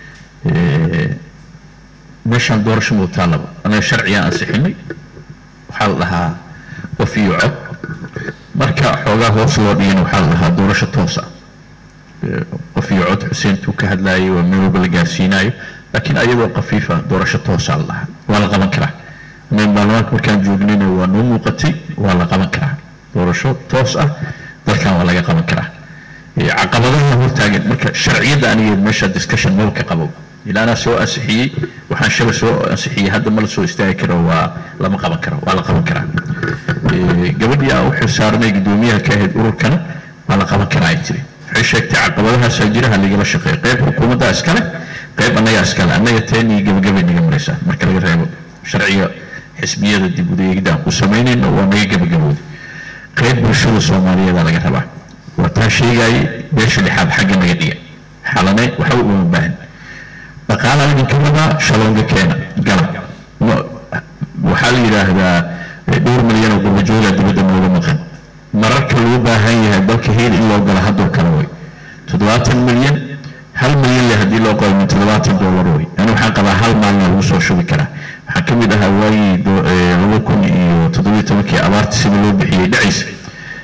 meeshaan doorasho muu taalaba anaga sharciga ansixinay waxaa la dhahaa qof iyo cod marka xoogaa hoos loo dhigana waxaa la dhahaa doorasho toos ah qof iyo cod xuseentuu ka hadlaayay waa meel walba la gaarsiinayo laakiin ayagoo qafiifa doorasho toosaa la dhahaa waa la qaban karaa anaga baarlamaanka markaan joognayna waa noo muuqatay waa la qaban karaa doorasho toos ah dalkan waa laga qaban karaa caqabadaha hortaagan marka sharciyadda aniga meesha discussion maba ka qabo ilaa anaa soo ansixiyey waxaan shaba soo ansixiyey hadda ma la soo istaagi karo waa lama qaban karo waa la qaban karaa gabadhii aan u xilsaarnay guddoomiyaha ka ahayd ururkana waa la qaban karaa ay tiri waxay sheegtay caqabadahaasa jiraha lagala shaqeeyo qayb xukuumadda iskale qayb annaga iskale annaga teeni gabagabay naga maraysaa marka laga reebo sharciga xisbiyada dib udeegida aan ku samaynayno waa naga gabagabooday qayb bulshada soomaaliyeed laga rabaa waa taa sheegayay beesha lixaad xagga naga dhiga xalane waxba uma baahan dhaqaalaha idinka rabaa shaloonga keena gala waxaa la yidhaahdaa dhowr milyan oo gurmajooga dibadda nooga maqan mararka loo baahan yahay dalka heel in loo gala haddoo kale way toddobaatan milyan hal milyan leh haddii loo qabo min toddobaatan dollar way ani waxaan qabaa hal maalna lagu soo shubi karaa waxaa ka mid ahaa waagii laba kun iyo toddobiyo tobankii abaarta sida loo bixiyey dhacaysa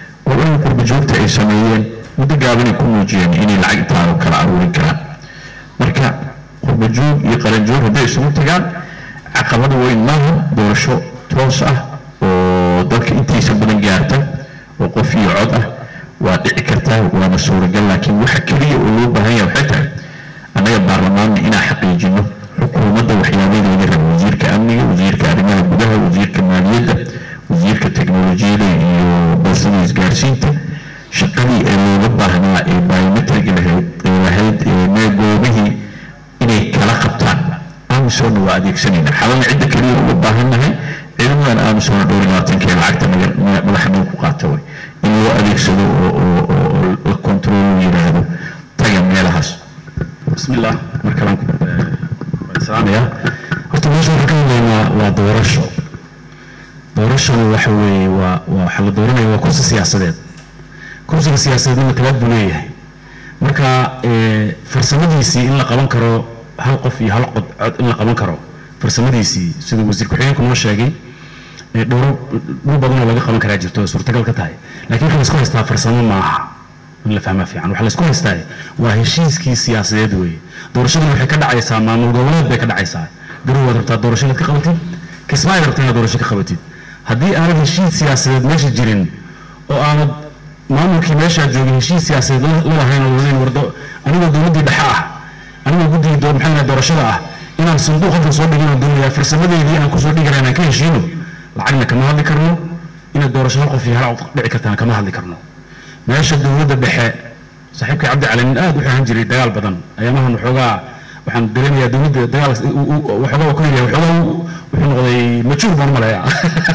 sameeyeen muddo gaabanay ku muujiyeen inay lacag intaan kala aruurin karaan marka qurbajoog iyo qaranjoog hadday isugu tagaan caqabada weyn maaha doorasho toos ah oo dalka intiisa badan gaarta oo qof iyo cod ah waa dhici kartaa waana suuragal laakiin waxa keliya oo loo baahan yahay waxay tahay annaga baarlamaanna inaan xaqiijino xukuumadda waxyaabadeeda raba wasiirka amniga wasiirka arrimaha gudaha wasiirka maaliyadda wasiirka teknolojiyada iyo barsada isgaarsiinta shaqadii ee looga baahnaa ee biometriga lahayd ee lahayd ee goobihii inay kala qabtaan aamusoona waa adeegsanayna xalana cidda keliya uga baahannahay ciidamadan aamusoona dhowr iyo labaatankeeda lacagta madaxa nagu ku qaata way in loo adeegsado oo la control yiraahdo taga meelahaas bismillah markalan salaamaya horta meesha waxaan ka hadlaynaa waa doorasho doorashadu waxa weeye waa waxa la dooranaya waa kursi siyaasadeed kursiga siyaasadeedna matalaad buu leeyahay marka farsamadiisii in la qaban karo hal qof iyo hal cod in la qaban karo farsamadiisii sida wasiir ku-xigeenku noo sheegay dhowr dhul badan oo laga qaban karaa jirto suurtagal ka tahay laakiin waxa la isku haystaa farsamo maaha in la fahmaa fiican waxa la isku haystaa waa heshiiskii siyaasadeed weeye doorashadu waxay ka dhacaysaa maamul goboleed bay ka dhacaysaa garow waad rabtaa doorasho inaad ka qabatid kismaayo rabtaa inaad doorasho ka qabatid haddii aanad heshiis siyaasadeed meesha jirin oo aanad maamulkii meeshaa joogin heshiis siyaasadeed la lahayn oo wadayn wardo anigoo dowladdii dhexe ah anigoo guddigii doo maxay nahay doorashada ah inaan sanduuq halkan soo dhigin oo doonayaa farsamadeedii aan kusoo dhigi karnaa inaan ka heshiino lacagna kama hadli karno inaad doorasho hal qof iyo hal cod dhici kartaan kama hadli karno meesha dowladda dhexe saaxiibkay cabdi cali nin aad u xahan jiray dagaal badan ayaamahan waxoogaa waxaan dareemayaa dowladda dagaal waxoogaa ku yidhaha waxoogaa wuxuu noqday majuur baan maleeyaa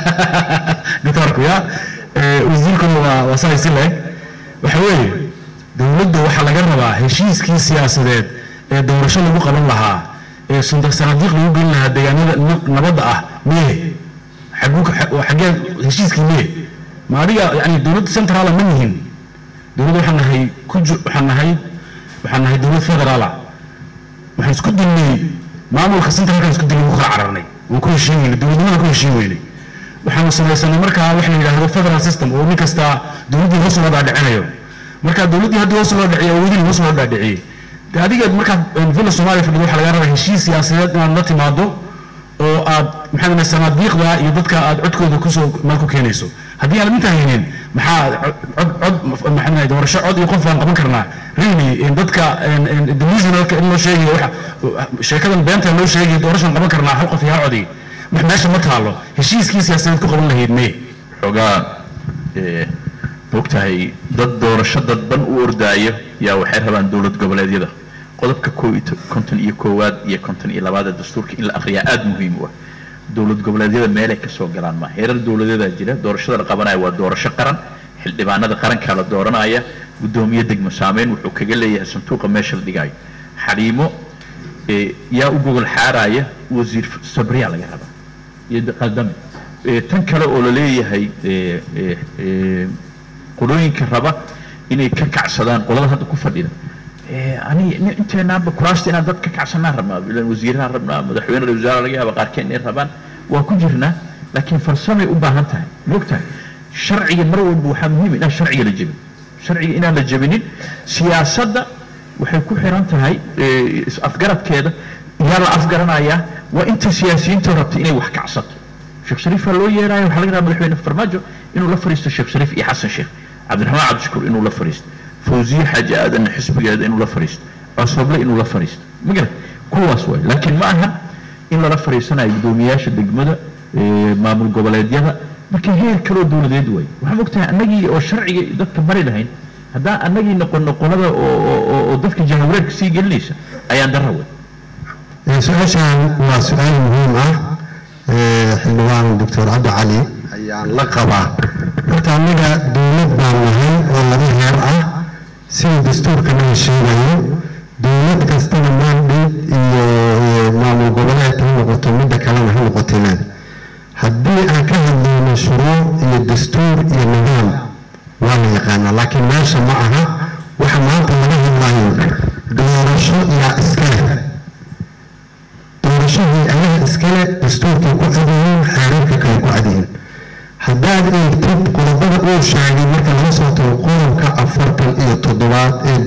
ditaarku ya wasiirkuna waa waa saa isi leeg waxa weeye dowladda waxaa laga rabaa heshiiskii siyaasadeed ee doorasho lagu qaban lahaa ee sanadiiq lagu gelin lahaa deegaanada nabadda ah mee xagee heshiiskii mee ma adiga yani dowladda centraala ma nihin dowladda waxaan nahay ku waxaan nahay waxaan nahay dowlad federaala waxaan isku dilnay maamulka centralkaan isku dilnay ku kala cararnay waan ku heshiin weynay dowladnimada ku heshiin weynay waxaanu samaysanay markaa wax la yidhaahdo federal system oo nin kasta dowladdii hoos loo dhaadhicinayo markaa dowladdii haddii hoos loo dhiciyo oo wadin hoos loo dhaadhiciyey de adiga markaa villa soomaaliya fadhido waxaa laga rabaa heshiis siyaasadeed inaad la timaado oo aad maxaa dhahay sanaadiiqda iyo dadka aad codkooda kusoo meel ku keenayso haddii aan intaa haynin maxaa cod cod maxaa dhahay doorasho cod iyo qof baan qaban karnaa really dadka delusionalka in loo sheegayo waxa sheekadan beenta loo sheegayo doorashaan qaban karnaa hal qof iyo hal codi wax meesha ma taalo heshiiskii siyaasadeed ku qaban lahayd mee xogaa mogtahay dad doorasho dadban u ordaayo yaa waxay rabaan dowlad goboleedyada qodobka konton iyo koowaad iyo konton iyo labaad ee dastuurka in la akhriyaa aada muhiim u ah dowlad goboleedyada meelay ka soo galaan ma heerar dowladeedaa jira doorashada la qabanaya waa doorasho qaran xildhibaanada qarankaa la dooranaya guddoomiye degmo saameyn wuxuu kaga leeyahay sanduuqa meesha la dhigayo xaliimo yaa u gogol xaaraya wasiir sabriya laga rabaa iyo qaldame tan kale oo la leeyahay qolooyinka raba inay ka kacsadaan qolada hadda ku fadhida ani inteenaanba kuraasta inaan dad ka kacsanaan rabnaa ilan wasiirahaan rabnaa madaxweyne ra wasaare laga yaaba qaarkeen inay rabaan waa ku jirnaa laakiin farsamay u baahan tahay moogtahay sharciga mar walba waxaa muhiim inaan sharciga la jebin sharciga inaan la jebinin siyaasadda waxay ku xiran tahay afgaradkeeda yaa la afgaranayaa waa inta siyaasiyiinta rabta inay wax kacsato sheekh shariifaa loo yeerayo waxaa laga rabaa madaxweyne farmaajo inuu la fariisto sheekh shariif iyo xasan sheekh cabdiraxmaan cabdishakuur inuu la fariisto fawziye xaaji aadan xisbigeeda inuu la fariisto cusooble inuu la fariisto magarad kuwaas waay laakiin ma aha in lala fariisanayo guddoomiyaasha degmada maamul goboleedyada marka heer kaloo dowladeed waay waxaan ogtahay annagii oo sharciga dadka bari lahayn haddaan annagii noqono qolada oo dadka jahawareerka sii gelinaysa ayaan darra way su-aashaan waa su-aal muhiim ah xildhibaan doctor cabdi cali ayaan la qabaa horta annaga dowlad baan nahay oo laba heer ah sida dastuurka naga sheegayo dowlad kastaba maandhid iyo maamul goboleed ha noqoto midda kalena ha noqotinaan haddii aan ka hadlayno shuruuc iyo dastuur iyo nidaam waa la yaqaanaa laakiin meesha ma aha waxa maanta laga hadlayo doorasho yaa iskale doorashadii ayaga iskale dastuurkay ku cadiyiin xeerarka kale ku cadiyiin haddaad eegtid qodobada uu sheegay marka laga soo tago qodobka af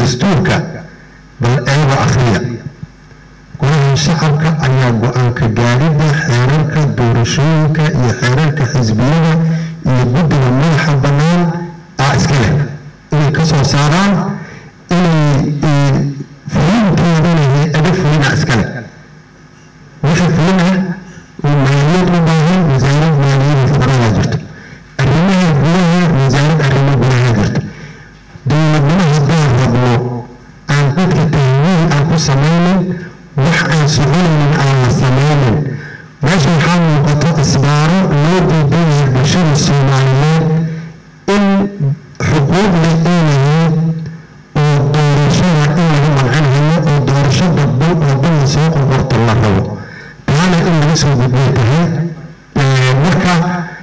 dastuurka bal eego akhriya golaha shacabka ayaa go-aanka gaarida xeerarka doorashooyinka iyo xeerarka xisbiyada iyo guddiga madaxa bannaan aa iska leh inay ka soo saaraan inay fulinteedana hay-ado fulina iska leh wixii fulina maaliyad u baahan wasaarad maaliyada federaalaa jirto arrimaha gudaha wasaarad arrimo gudaha jirto dowladnimo haddaan rabno aan dadka tahwiil aan ku samaynin wax aan soconaynin aan la samaynin meesha waxaa muuqato isbaaro loo diidan yahay bulshada soomaaliyeed in xuquuq la eelahayd oo doorashada in laga mancinhayo oo doorasho dadban oo dan la soo qorqorto la rabo taana in laga soo gudbay tahay marka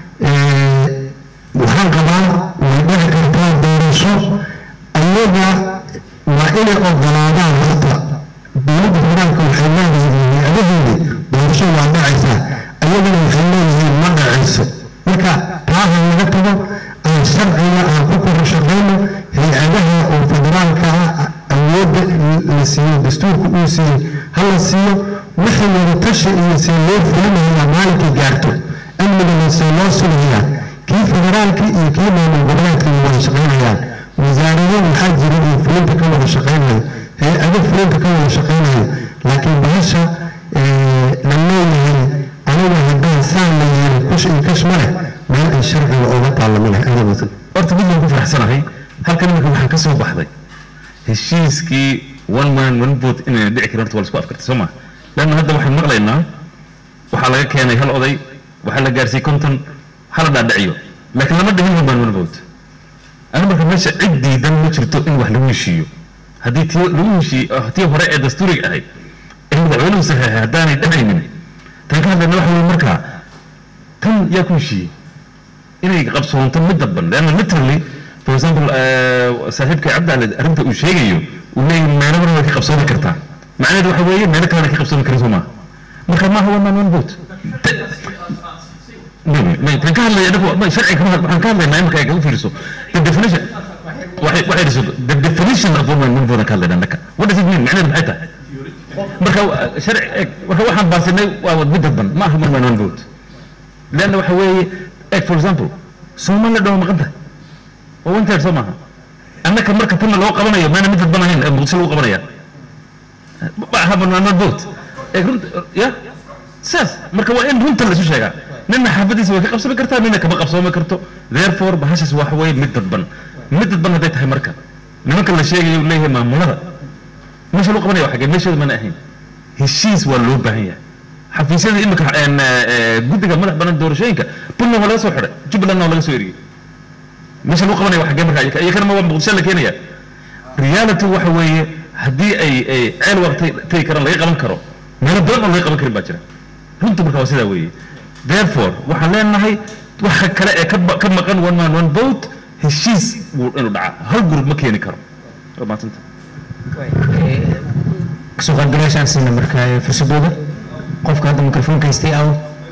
waxaan qabaa way dhici kartaa doorasho ayaga waa inay ogolaadaan horta dowladda federaalka waxay leedahay hay-adaheedii doorasho waa dhacaysaa ayagana waxay leeyihiin ma dhacayso marka taaha laga tago aan sharciga aan ku kora shaqayno hay-adaha oo federaalka awoodda la siiyo dastuurka uu siiyey ha la siiyo wixii wadatashi iyo see loo fulinayaa maalinkay gaarto amnigana see loo sulayaa kii federaalka iyo kii maamul goboleedka wada shaqaynayaan wasaarado waxaa jira iyo fulinta ka wada shaqaynayo hay-ado fulinta ka wada shaqaynayo laakiin bahasha la leeyahay aniga haddaan saan la yeelin kush iyo kash ma leh meel ay sharciga uga taalla ma leh adabasan horta mid baan ku faraxsanahay halkan iminka waxaa ka soo baxday heshiiskii one man one vote inayna dhici karin horta waa la isku afkartay soo ma leanna hadda waxaan maqlaynaa waxaa laga keenay hal oday waxaa la gaarsiiyey konton hala dhaadhiciyo laakiin lama dhihin one man one vote ana marka meesha cid diidan ma jirto in wax lagu heshiiyo haddii tii lagu heshiiyo tii hore ee dastuuriga ahayd ee madaxweynuhu saxeexay haddaanay dhacaynin tan ka hadlayna waxa weye markaa tan yaa ku heshiiyey inay qabsoonto mid dadban leanna literally for example saaxiibka cabdicali arrinta uu sheegayo uu leeyahay meelo badan way ka qabsoomi kartaa macnaheedu waxa weeye meelo kalena ka qabsoomi karin soo maaha marka maaha one man one vote tan ka hadlaya anagu sharciga waxaan ka hadlaynaa imarka ay kaga fiiriso the definition waxay waxay dhiso the definition of one man one vote ka hadlaynaa annaka what does it mean macnaheedu maxay tahay marka sharci marka waxaan baasinay waa mid dadban ma aha one man one vote leanna waxa weeye for example Soomaaliya dhaw maqanta oo wanteed soo maaha annaka marka tan loo qabanayo maana mid dadban ahayn muqdisho lagu qabanaya ma aha one man one vote ya saas marka waa in runta la isu sheegaa nina xaafadiisa way ka qabsami kartaa nina kama qabsoomi karto therefore bahashaas waxa weeye mid dadban mid dadban hadday tahay marka nimanka la sheegayo leeyahay maamulada meesha lagu qabanayo xagee meesheeda mana ahayn heshiis waa loo baahan yahay xafiisyada imika guddiga madax banaan doorashooyinka puntland waa laga soo xiday jubbalandna waa laga soo eriyey meesha lagu qabanayo xagee marka iyakana ma waa muqdisho la keenaya reality waxa weeye haddii ay ceel waqti tagi karaan laga qaban karo meelo badan oo laga qaban karin baa jira runta marka waa sidaa weeye therefore waxaan leenahay waxa kale ee ka maqan one man one vote heshiis wuu inuu dhaca hal group ma keeni karo waa maasanta kasoo qaadgalaashaan siina marka fursadooda qofka hadda mikrofoonka haystay aw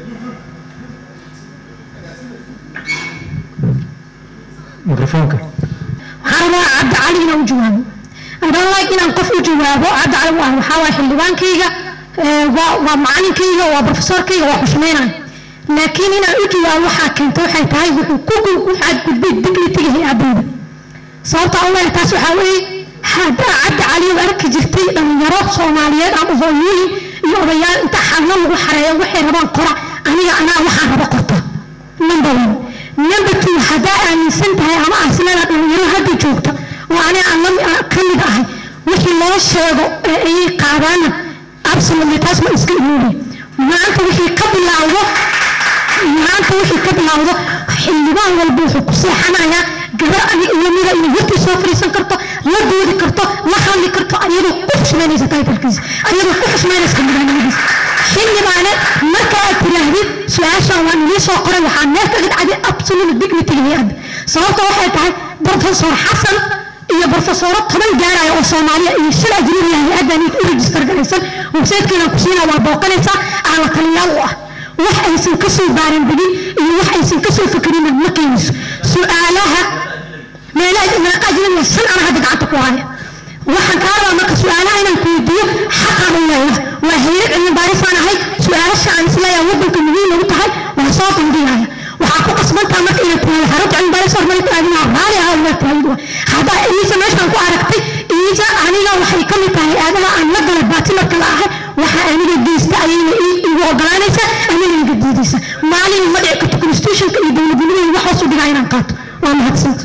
mikrofoonka waxaan rabaa cabdi cali inaan u jawaabo adaan like inaan qof u jawaabo cabdi cali waa waxaa waay xildhibaankayga waa waa macalinkayga waa profesorkayga waa xushmeynaya laakiin inaan u jawaabo waxaa keenta waxay tahay wuxuu ku waxaa gudbay dignitiga hay-adooda sababta u leeyahay taas waxaa weeye haddaa cabdi cali oo arki jirtay dhalinyaro soomaaliyeed ama hooyooyin iyo odayaal inta xalno lagu xareeyo waxay rabaan qora aniga anaa waxaan rabo qorta number one number two haddaa aaminsan tahay ama aslada dhalinyaro hadda joogta oo aniga aan ka mid ahay wixii loo sheego ee ayay qaadaana absolutely taas ma iska iloobi maanta wixii ka bilowdo maanta wixii ka bilowdo xildhibaan walba wuxuu ku seexanayaa gabar aniga iyo mida inay hortii soo fariisan karto la doodi karto la hadli karto ayadoo ku xushmeynaysa taytalkiisa ayadoo ku xushmeynaysa xildhibaanimadiisa xildhibaane marka aad tiraahdid su-aashaan waan inii soo qoray waxaa meel kaga dhacday absolute dignity hay-adda sababta waxay tahay professor xasan iyo professoro toban gaaraya oo soomaaliya iyo shan ajnabiya hay-addan u register garaysan websitekeena ku siina waa booqanaysaa aan la taliyaal u ah wax aysan ka soo baaran degin iyo wax aysan ka soo fakerina ma keenayso su-aalaha meelaha meeqa ajnabiya shan ana hadda gacanta ku haya waxaan kaa rabaa marka su-aalaha inaan ku weydiiyo xaqaan u leeyahay waa hay'ad cilmi baaris aan ahay su-aalasha aan isleeyahay waddanka muhiim ugu tahay waa soo bandhigaya waxaa ku qasbantaa marka inaad tiraahdo xarunta cilmi baaris hormarinta aadinaha raali ahaa inaad tiraahdo haddaa iisa meeshaan ku aragtay iisa aniga waxay ka mid tahay aadaha aan la galay baatimarka la ahay waxa aniga geysta ayayna igu ogolaanaysaa anigana iga diidaysa maalin ma dhici karto constitutionka iyo dowladnimadii wax hoos u dhigaa inaan qaato waa mahadsanta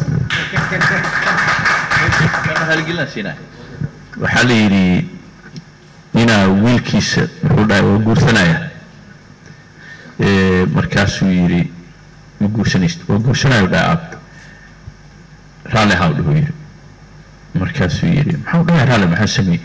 waxaa la yidhi ninaa wiilkiisa wuxuu dhahay waa guursanaya markaasuu yidhi ma guursanaysid waa guursanayo dhahay aab raalli ahaa dhuhu yidhi markaasuu yidhi maxaa dhahay raalli maxaa sameeyey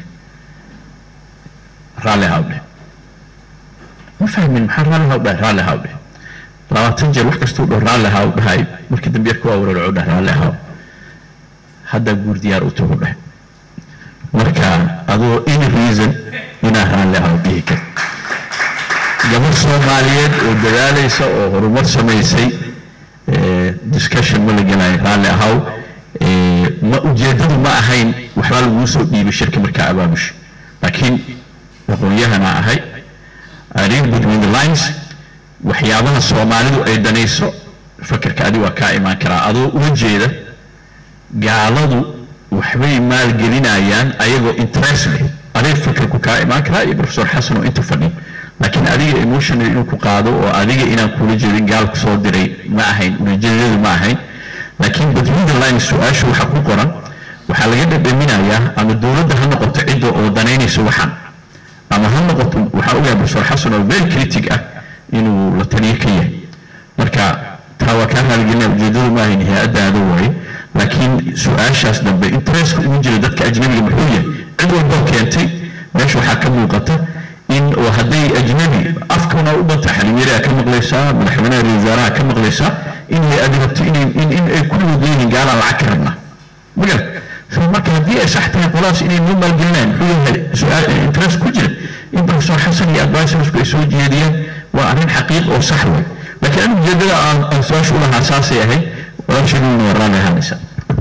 raalli ahaa dheh ma fahmin maxaa raalli ahaa dhahay raalli ahaa dheh labaatan jeer wax kastuu dhaho raalli ahaa dhahay markii dambe yarka waa wararco dhahay raalli ahaa hadda guur diyaar u tagu dhahay marka adoo any reason inaa raalli ahaa dhihi kar gabar soomaaliyeed oo dadaalaysa oo horumar samaysay discussion ma la gelayo raalli ahaw ma ujeedadu ma ahayn waxbaa laguu soo dhiibay shirka markaa abaamusha laakiin aqoon-yahana ahay I read between the lines waxyaabaha soomaalidu ay danayso fakarka adi waa kaa imaan karaa adoo uga jeeda gaaladu waxbay maalgelinayaan ayagoo interest leh adeeg fakarku kaa imaan karaa iyo professor xasan oo inta fadhi laakiin adiga emotional inuu ku qaado oo adiga inaan kula jeedin gaalku soo diray ma ahayn ujeedadu ma ahayn laakiin between the lines su-aasha waxaa ku qoran waxaa laga dhadhaminayaa ama dowladda ha noqoto cidda oo danaynaysa waxaan ama ha noqoto waxaa ogahay professor xasan oo very critic ah inuu la taliyo ka yahay marka taa waa kaa raaligelinaya ujeedadu ma ahayn hay-addaada waaye laakiin su-aashaas dambe interestka ugu jira dadka ajnabiga muxuu yahay cid walboo keentay meesha waxaa ka muuqata in oo hadday ajnabi afkana u dhanta xalimeeriha ka maqlaysaa madaxweynaha ra-iisul wasaaraha ka maqlaysaa in hay-adi rabto inay in ay kulligood leeyihiin gaalaan lacag ka rabnaa magal marka haddii ay sax tahay qolaas inay noo maalgelinayaan muxuu yahay su-aal interest ku jira in professor xasan iyo advisorsku ay soo jeediyeen waa arrin xaqiiq oo sax way laakiin anigu ujeedada aan aan su-aasha u lahaa saasay ahayd walaashaduna waa raalli ahaanaysaa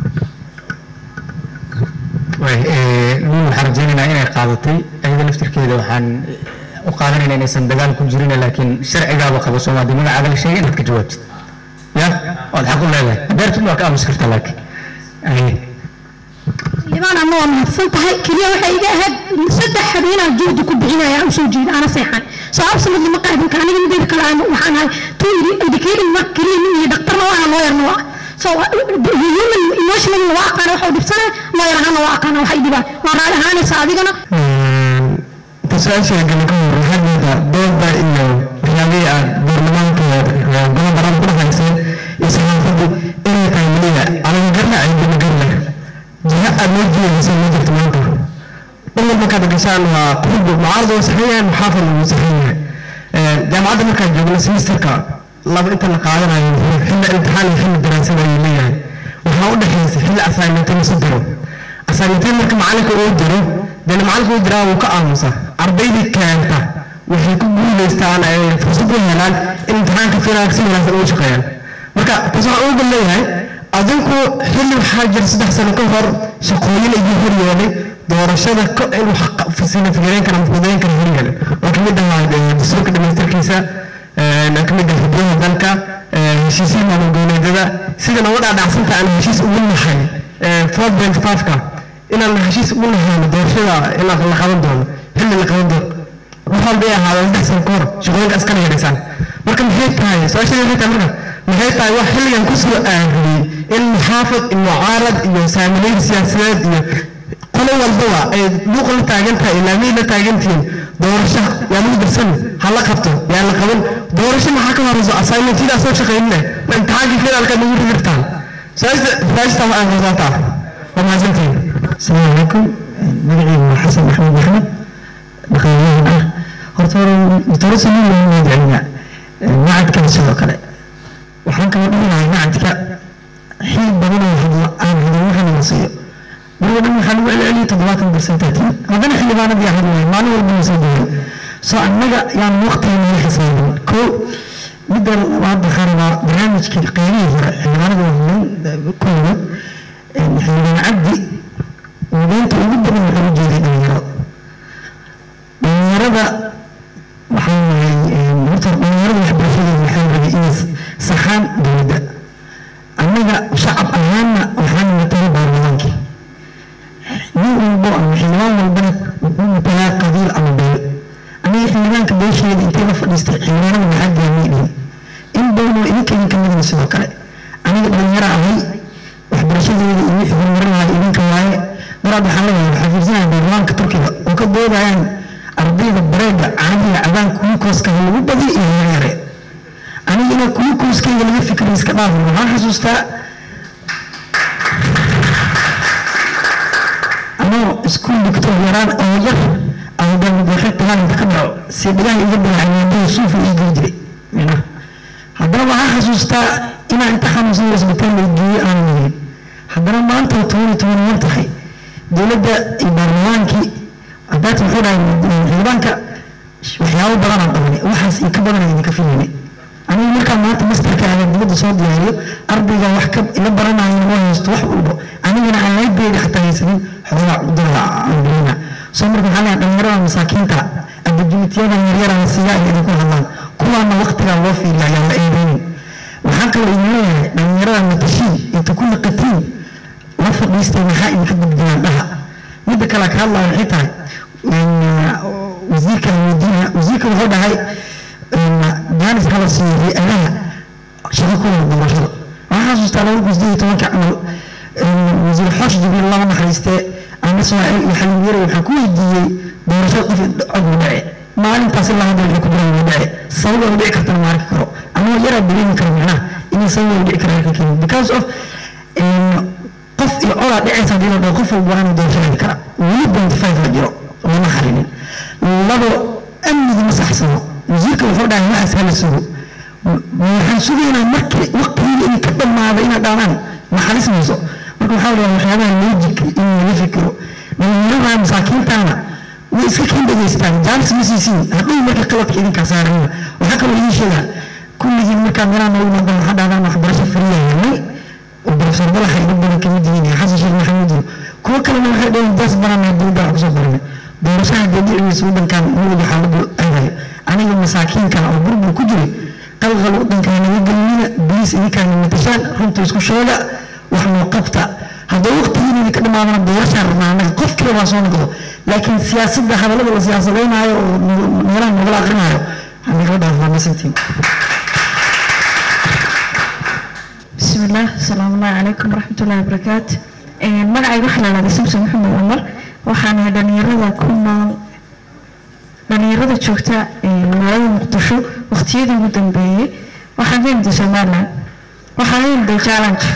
nuun waxaan rajaynaynaa inay qaadatay ayada laftirkeeda waxaan u qaadanaynaa inaysan dagaal ku jirin laakiin sharcigaaba qabo soomaaliya magacaaga la sheegay inaad ka jawaabtid ya waad xaq u leedahay beertun waa ka aamusi kartaa laakiin libaan ama waa mahadsan tahay keliya waxay iga ahayd saddex habeenaa juhdi ku bixinaya aan usoo jeeda ana seexan soo absolutely ma qaybin ka aniga mideeda kale aan waxaan ahay tu educated ma keliya nin iyo dhaktarna waa looyarna waa so human emotional waa aqaana waxa u dhibsanay looyar ahaana waa aqaana waxay dhibaan waa raali ahaanaysa adigana su-aasha galka waxaadooda dooda iyo waxyaabihii aad baarlamaanka gobol baran ku dhahayseen iyo saxaafaddu inay tahay maliya aniga garna ay damagarna jiha aad loo jeedaysa ma jirto maanta dhan walba kaad gashaan waa qurbu mucaarada waa saxan yahay muxaafad wuu saxan yahay jaamacadda markaan joogno semesterka laba inta la qaadanayo xilli imtixaan iyo xilli daraasada ayuu leeyahay waxaa u dhexaysa xilli assignment lasu diro assignment marka macalinka uu diro dee macalinka uu diraa wuu ka aamusa ardaydii keenta waxay ku guulaystaan ay fursad u helaan in imtixaanka fiilaha si wanaagsan ugu shaqeeyaan marka taas waxaan uga leeyahay adinku xilli waxaa jira saddex sano ka hor shaqooyin ayuu horyeelay doorashada in fasina fikireyn kara fududeyn kara horyeelay oo kamid ahaa dastuurka dhamaystirkiisa kamid ah hidyaha dalka heshiisiin maamul-goboleedyada sida nooga dhaadhacsanta aan heshiis ugu nahay four point five-ka inaan heshiis ugu nahayno doorashada inaan la qaban doono xilli la qaban doono wax walba ay ahaada saddex sano ka hor shaqooyinka askana yaraysaan marka maxay tahay su-aashada maxay tahay marka maxay tahay wax xilligan kusoo aariyey in muxaafad iyo mucaarad iyo saamileyn siyaasadeed iyo qolo walbaba ay luuqa la taagan tahay ilaamiyi la taagantihiin doorasho yaa lagu dirsan ha la qabto yaa la qaban doorasho maxaa ka horeyso assignmentida soo shaqeynina ma imtixaankii finaalka nagu rirtaan su-aashta aan qasaataa waa mahadsantihiin asalaamu calaykum magacaygu waa xasan maxamed maxmed dhaqaalayahan ah horta hore doctor samiin loo mahadcelina macadkan sidoo kale waxaan kala dhiganahay macadka xil badan oo hadla aan hadal waxana la siiyo marka dhan waxaa lagu celceliyay toddobaatan barsentation haddana xildhibaanadii ahad waay maalin walba noo soo duway soo annaga yaan waqtiga nala xisaabin kow midda labaad waxaa rabaa barnaamijkii qiimihii hore xildhibaanada waa hadlan ku yimid xildhibaan cabdi mudeynta ugu walbo ama xildhibaan walbana wuxuu matalaa qabiil ama beel aniga xildhibaanka beesheeda intay la fadhiistay xildhibaanada maxaa gaamiidhin in badanoo idinka idinka midna sidoo kale aniga dhalinyaro ahay waxbarashadeeda iyo wixii horumarinaaya idinka waaye maraad waxaan leeyahay waxaa fiirsanaya baarlamaanka turkiga oo ka doodayaan ardayda bareega caadiga cadaan kulukooska lagu badiyo iyo laga yare aniga inaa kulukooskayga laga fikray iska dhaafo waxaan xasuustaa anoo iskuul dhigto yaraan oo yar ama dalmudeeqe talaalinta ka dhaco si dhigaha iga balaacayandada suufa ii geli jiray mina haddana waxaan xasuustaa inaa inta xanuunsan isbitaal la geeyey aanan helin haddana maanta toban toban yar tahay dowladda iyo baarlamaankii haddaad wuxuu dhahay xildhibaanka waxyaabo badanaa qabanay waxaas iyo ka badanaa idinka filayna anigu markaa maanta masterka aan dibadda soo diyaariyo ardayga wax ka ila baranayo oo haysto wax walba anigana aan library xataa haysanin xogaa cudurada aan gelina soo marka waxaa leeyahay dhalinyarada masaakiinta abadjimitiyadan yaryaraan siyaa ay idinku hadlaan kuwaana waqtigaa loo fiiriya ayaan la eedeynin waxaan kaloo idin leeyahay dhalinyarada matashiin inta ku naqatiin la fadhiistay maxaa idinka gudbiyaan dhaha midda kale ka hadlaya waxay tahay wasiirka wadiina wasiirka wuxuu dhahay jaanis kala siiyey hay-adaha shaqo ku wada doorashada waxaan xasuustaa laba kun sideed iyo tobanka camal wasiir xoosh jibriil laba naxariistee aan ismaaciil iyo xaliim yare waxaan ku weydiiyey doorashada qof cod ma dhace maalintaas ilaa hadda waxay ku bilaabay ma dhace sabab ay dhici kartana ma arki karo anigoo yaraa dareemi kara macnaha inay sabab ay dhici karaan arki karin because of qof iyo colaa dhicaysa hadii la dhaho qof walba waa inuu doorashada kara weli twenty five la jiro lama xalinin labo amniga ma saxsano wasiirka wuxuu dhahay waxaas hala sugo waxaan sugaynaa markii waqtigiina inay ka dhammaada inay dhaanaan ma xalismayso marka waxaa leeyahay waxyaabaha logic in laga fikiro dhalinyarada masaakiintaana way iska kin dhegaystaan jaalis ma siisiin haddii marka qaladka idinkaa saarana waxaa kaloo idiin sheegaa kulligiin markaa meelaha noogu imaadaan waxaa dhahdaan waxbarasho fariya helnay oo profesor balaxa iga badan kamid yihiin xasan sheekh maxamuud iyo kuwo kalena waxay dhaheen daas baranaa dowladda wax kusoo baranay doorashaha geediciisa waddankan weliga xaaladu aadayo aniga masaakiinkan oo burbur ku jiray qalqal waddankan naga gelinina boliis idinkaana matashaan runta isku sheega wax noo qabta haddii waqtigiina idinka dhamaadana doorashaan rabnaa anaga qof kale baa soo noqdo laakiin siyaasadda hadallada la siyaasadeynaayo oo meelaha nagala akrinaayo anigala dhaafaa masantiin بسم الله السلام الله عليكم ورحمة الله وبركاته magacay waxa la yiraahdaa Samson Maxamed Umar waxaan dhalinyarada ku nool dhalinyarada joogta ee magaalada Muqdisho waqtiyadii ugu dambeeyay waxaan ka imid Soomaaliland waxaan ka imid challenge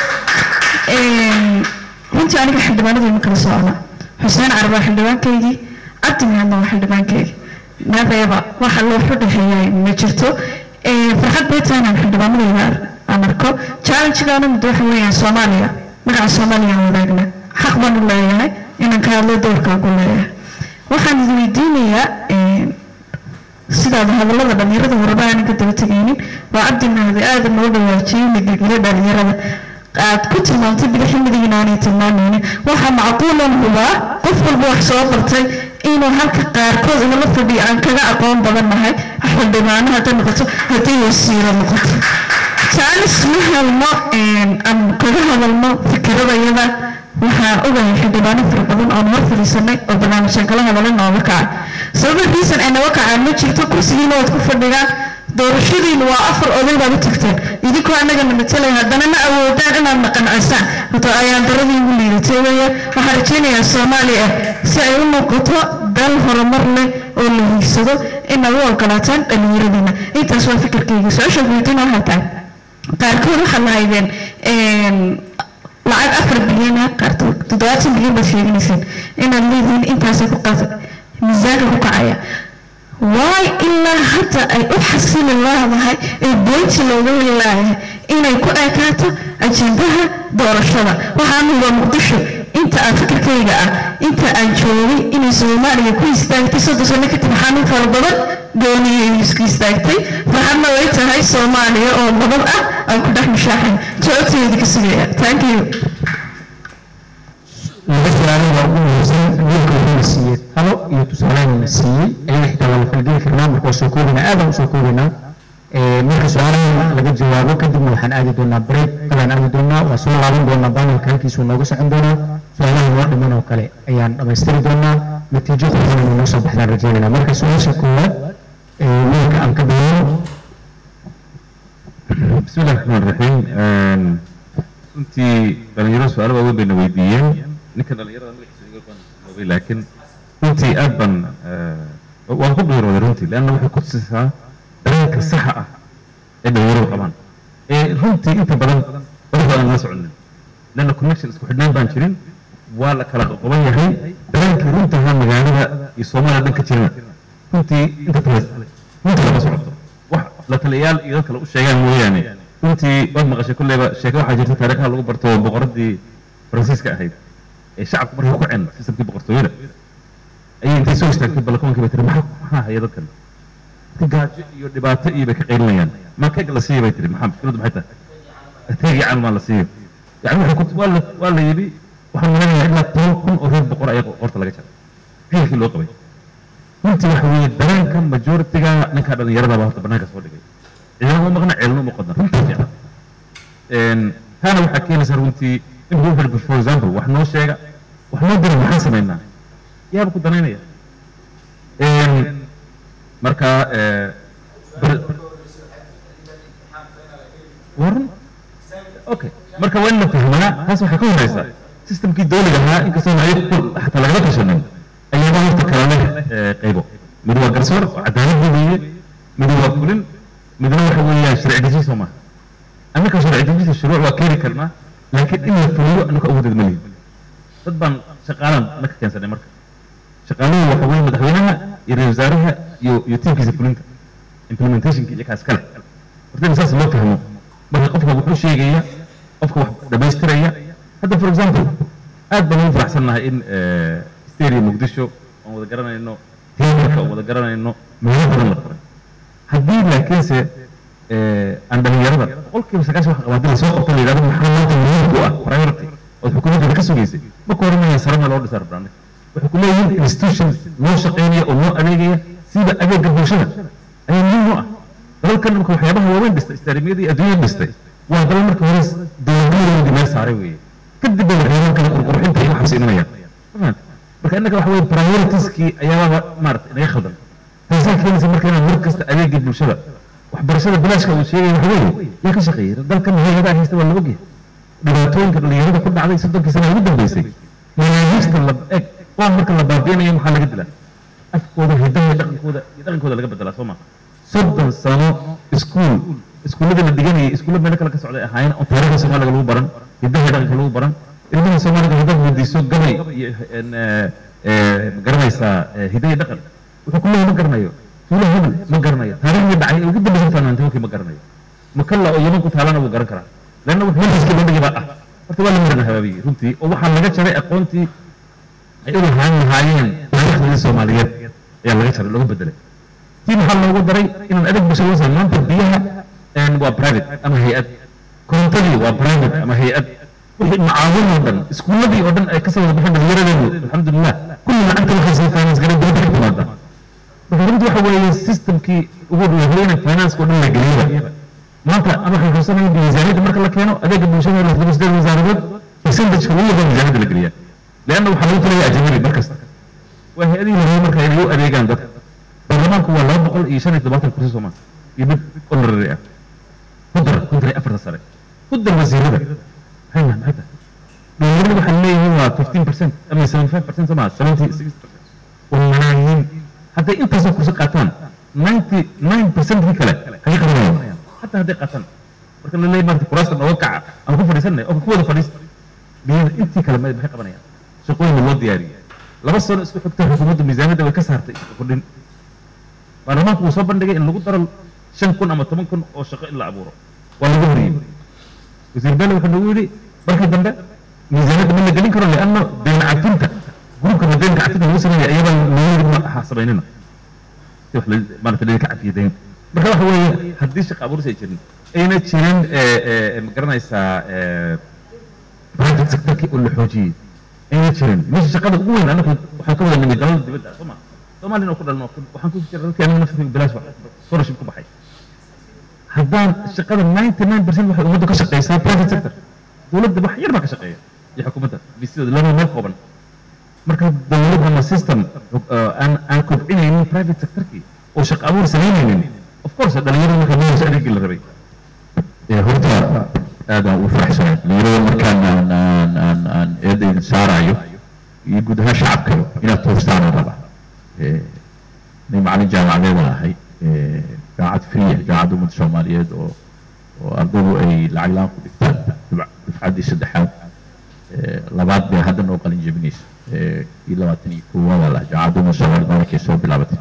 ee runtii aniga xildhibaanada ma kala socona Xuseen Carba xildhibaankeygii Cabdi Maxamed xildhibaankeygii nabayba waxa loo xudheeyay ma jirto ee farxad beetaan xildhibaanada أمريكا challenge كانوا مدوحين ويا سوماليا مع سوماليا وداعنا حق بنو الله يعني إن كان له دور كقولها وحن الدنيا سيدا هذا الله بنيرة وربانا كده بتجيني وعبدنا هذا آدم نقول له شيء نقول بنيرة كنت ما تبي الحين ديناني تمانيني وحن معقولا هو قفل بوح صوبرتي إنه هلك قاركوز إنه لفظي عن كذا أقوم بدنا هاي أحد معنا هذا نقطة هذه السيرة نقطة سألت اسمها الماء أم كلها الماء فكرة يدا وها أوجه حدبانة في القدم أو مرة في السنة أو برنامج شكلها ولا وقع سبب الرئيس أن وقع عن شيء تكوسين وتكفر بها دور الشيء اللي وافر أولي بعد تكتر يديك أنا جن مثلا هذا أنا أول دائما نقن عسان وتأيان دربي يقولي تسوي وحرتيني يا سوماليا سأيون قطع دل هرمرنا اللي يصدق إن هو القناتان اللي يردنا إيه تسوى فكر كيس عشان بيتنا هتا قاركون waxaa haydeen een lacag afar bilyan ah qarto toddobaatan bilyan baa sheeganaysan inaad leedihiin intaas ku qaado miisaanka ku kacaya waay ilaa hata ay u xasilin lahaday ee boonti looga leeyahay inay ku ekaato ajendaha doorashada waxaan uga muqdisho inta aan fikirkayga ah inta aan joogay inay Soomaaliya ku istaagtay soddon sano kadib xanuun fara badan dooniyay isku istaagtay waxaana way tahay Soomaaliya oo nabad ah aan ku dhex mashaaxin joogteeda ka sugaya thank you مثلا لو سيد هلو يتسالون السيد أي حتى ولا في الجيل كرنا بقول سكوبنا هذا سكوبنا marka su-aalaha laga jawaabo kadibna waxaan aadi doonaa break kalaan aadi doonaa waa soo laaban doonaa banelka halkiisuu nooga socon doonaa su-aalaha noo dhiman oo kale ayaan dhammaystiri doonaa natiijo quran noo soo baxdaan rajeynayna marka su-aasha koowaad wiilka aan ka bilowno بسم الله الرحمن الرحيم انت dhalinyaro su'aalo waaweyn bayna weydiiyeen ninka dhalinyarada magaciisa laakiin runtii aad ban waan ku dhiirooday runtii leanna waxay ku tusisaa dareenka saxa ah ee dhalinyaradu qabaan ee runtii inta badan dadka aan la soconin leanna connection isku xidhnaan baan jirin waa la kala qoban yahay dareenkii runta ahaa magaalada iyo Soomaaliya dhanka jirna runtii inta badan runtii lama socoto wax la taliyaal iyo dad kale u sheegaan mooyaane runtii waad maqashay kulleyba sheeko waxaa jirta taariikhaha lagu barto boqoradii faransiiska ahayd ee shacabku markay ku ceen sistamkii boqortooyada ayay intay soo istaagtay balakoonkii bay tiri maxaa maxaa haya dadkan gaajo iyo dhibaato iyo bay ka qaylinayaan ma keeg la siiyo bay tiri maxaa mushkiladu maxay tahay teegi camal maa la siiyo yani waxay ku waa la waa la yidhi waxaan maleynayaa ilaa toban kun oo reer boqor ayaa qorta laga jaray xiilkii loo qabay runtii waxa weeye dareenka majoritiga ninka dhalinyarada baa horta banaanka soo dhigay ciidamo u maqna ceelno uma qodna runtii fiican taana waxaa keenaysaa runtii in wuxuu for example wax noo sheega wax noo dira maxaan samaynaa yaaba ku danaynaya marka waran okay marka waa in la fahmaa taas waxay ka horeysaa systemkii dowliga ahaa inkastoo ayagu xataa lagala tashanin ayaaba horta kala leh qaybo mid waa garsoor oo cadaalad weeye mid waa fulin midna waxa weeyaan sharci dejin soo maaha annaka sharci dejinta shuruuc waa keeni karnaa laakiin in la fuliyo annaka awoodeed ma lihin dad baan shaqaalaan naka keensanay marka shaqaaluhu waxa weeye madaxweynaha iyo ra-iisul wasaaraha iyo iyo tiimkiisa fulinta implementationka iyo kaas kale horta in saas loo fahmo marka qofka wuxuu sheegaya qofka wax dhamaystiraya hadda for example aad baan ugu faraxsannahay in stadium muqdisho aan wada garanayno tiimarka aan wada garanayno meelo badan la furay haddii laakiinse aan dhalinyarada boqolkiiba sagaashan waxa qabaa soo qabta la yidhahdo maxaa maanta muhiim ku ah priority ood xukuumadda ka sugaysay ma ku horanaya sarana loo dhisaa rabnaa waxay ku leeyihiin institution loo shaqeynaya oo loo adeegaya sida adeega bulshada ayaa muhiim u ah dalalkan marka waxyaabaha waaweyn dhistay istaarimiyadii adduunyada dhistay waa dalal marka hore dowladnimadooda meel saaray weeye kadib bay waxyaabaha kale qurqurxinta iyo waxaas imanayaan marka innaka waxa weeye prioritieskii ayaaba maarata inaga khaldan taasaa keenaysa marka inaan mar kasta adeegii bulshada waxbarashada bilaashka uu sheegay waxa weeye yaa ka shaqeeyay dalkan hay'adaha haysta waa la ogyahay dhibaatooyinka dhalinyarada ku dhacday soddonkii sana ugu dambeysay manaahiijta la eg waa marka la baabi'inayo maxaa laga dilaa afkooda hidaha dhaqankooda iyo dhaqankooda laga bedelaa soo maaha soddon sano iskuul iskuullada la dhiganayay iskuulla meelo kale ka socday ahaayeen oo taariikhda soomaaliga lagu baran hidaha dhaqanka lagu baran ilmaha soomaaliga haddaad weydiiso gabay iyo garanaysaa hidaha dhaqan wuxuu ku leeyahay ma garanayo tuulo hebel ma garanayo taariikhdii dhacay ugu dambaysa fanaantankii ma garanayo makalla oo yaman ku taalana wuu garan karaa leanna wuxuu manhajkii bandhigi baa ah horta waa la marana habaabiyey runtii oo waxaa laga jaray aqoontii ay u lahaan lahaayeen taariikhdii soomaaliyeed ayaa laga jaray looga bedelay tii maxaa loogu daray inaan adeeg bulshada loo sameeyo maanta biyaha waa private ama hay-ad korontadii waa private ama hay-ad wixii macaawin oo dhan iskuulladii oo dhan ay kasoo wada baxeen dhalinyaradeenu alxamdulilah kulli lacagta waxay sii finance garan dowladda ka timaada marka runtii waxa weeye systemkii ugu dhaweyna finance oo dhan la geliyaba maanta ama waxay xusanayeen miisaaniyadda marka la keeno adeega bulshada la tiro sideed wasaaradood percentage-ka ugu yaqaan miisaaniyadda la geliyaa leanna waxaa lagu talaya ajnabi markasta waa hay-adihii lahaa marka inay u adeegaan dadka baarlamaanku waa laba boqol iyo shan iyo todobaatan kursi soomaa iyo mid honorary ah ku dar ku daray afarta sare ku dar wasiirada hayna maxay tahay dhalinyarada waxaa leeyihiin waa fifteen percent ama seventy five percent soomaa seventy six percent waa malaayiin hadday intaasoo kursi qaataan ninety nine percentkii kale hagay qabanayaan حتى هذه قتل marka la leeyahay marka kuraasta nooga kaca aan ku fadhiisanay oo ku wada fadhiista biyada intii kale ma baxay qabanayaan shaqooyin loo diyaariyay laba sano isku xigtay xukuumadda miisaaniyadda way ka saartay kordhin baarlamaanku uu soo bandhigay in lagu daro shan kun ama toban kun oo shaqo in la abuuro waa lagu horiyey wasiir bale wuxuu nagu yidhi markii dambe miisaaniyadda ma la gelin karo lianna been cafinta gruubka beenka cafinta lagu sameeyay ayaba lagu yidhi ma sameynina si wax maarata idinka cafiya dayn marka waxa weeye haddii shaqa abuuris ay jirin ayna jirin ma garanaysaa private sectorkii oo la xoojiyey ayna jirin meesha shaqada ugu weyn anaku waxaan ka wada nimid dalada dibadda sooma soomaalina oo ku dhalno waxaan ku jira dadkii aniga nafsi bilaash scholarship ku baxay haddaan shaqada ninety nine percent waxay ummadda ka shaqeysaa private sector dowladda wax yar baa ka shaqeeya iyo xukuumadda bisidooda laba meel kooban marka dowladana system aan aan kobcinaynin private sectorkii oo shaqo abuur samaynaynin of course dhalinyarada marka meesha adeegii la rabay horta aadaan u faraxsanahay dhalinyarada markaan aan aan aan aan eedayda saarayo iyo guud ahaan shacabka inaad toostaan aan rabaa nin macallin jaamacadeeda ahay jaamacad friya jaamacadda ummadda soomaaliyeed oo oo ardaydu ay lacag la-aan ku dhigtaan dufcaddii saddexaad labaad bay hadda noo qalin jebinaysa iyo labaatan iyo koowaad la jaamacadda ummadda soomaaliyeed markay soo bilaabatay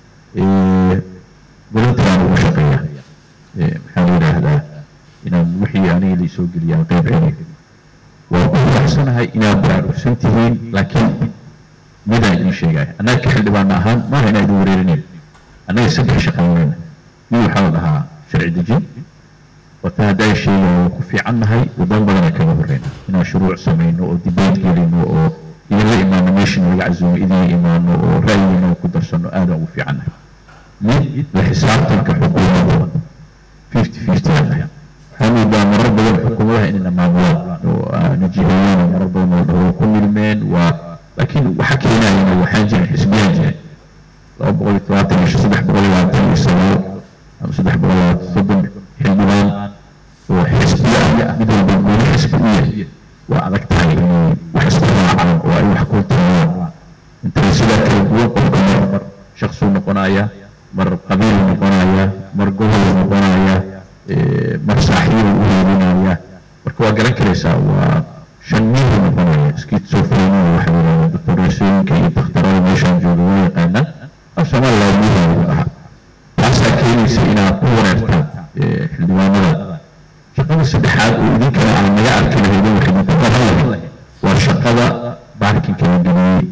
goboltaan ugu shaqeeya maxaa la yidhaahdaa inaan wixii aniga la soo geliyaan qayb celiyo waa ku faraxsanahay inaad baraarugsan tihiin laakiin midaan idiin sheegaya annaga ka xildhibaana ahaan maaha inaa idin wareerinayn annaga saddex shaqaynayna mid waxaa la dhahaa sharci dejin wata haddaa sheegaya waa ku fiican nahay waddan badana kaga horreyna inaan shuruuc samayno oo dibeyt gelino oo idinla imaano meesha laga casuumo idinla imaano oo ra'yigiina ku darsano aadaan ugu fiican nahay mid la xisaabtanka xukuumadda fifty fifty aan nahay waxaan moodaa marar badan xukuumadaha inayna maamulaan oo najihayaana marar badan oo dhaho ku milmeen waa laakiin waxa keenayana waxaan jirin xisbiyaan jirin laba boqol iyo todobaatan iyo saddex boqol iyo labaatan iyo sagaal ama saddex boqol iyo labaatan soddon xildhibaan oo xisbiya ah mid walba gooni xisbi u yahay waa adag tahay inay wax isku raacaan oo ay wax ku tamaan intay sidaa kala duwan qofka mar shakhsuu noqonaya mar qabiil noqonaya mar gobol noqonaya mar saaxiib u helinaya marka waa garan karaysaa waa shan mil noqonaya schizophrenia waxa la yidhahdaa doctorasooyinka iyo dakhtarada meeshaan jooga waa yaqaanaan af soomaaliya muhiim aha taasaa keenaysa inaad ku wareertaan xildhibaanada shaqada saddexaad oo idinkana aan naga arki lahaydin waxidinkuqaran waa shaqada baarkinka la geliyey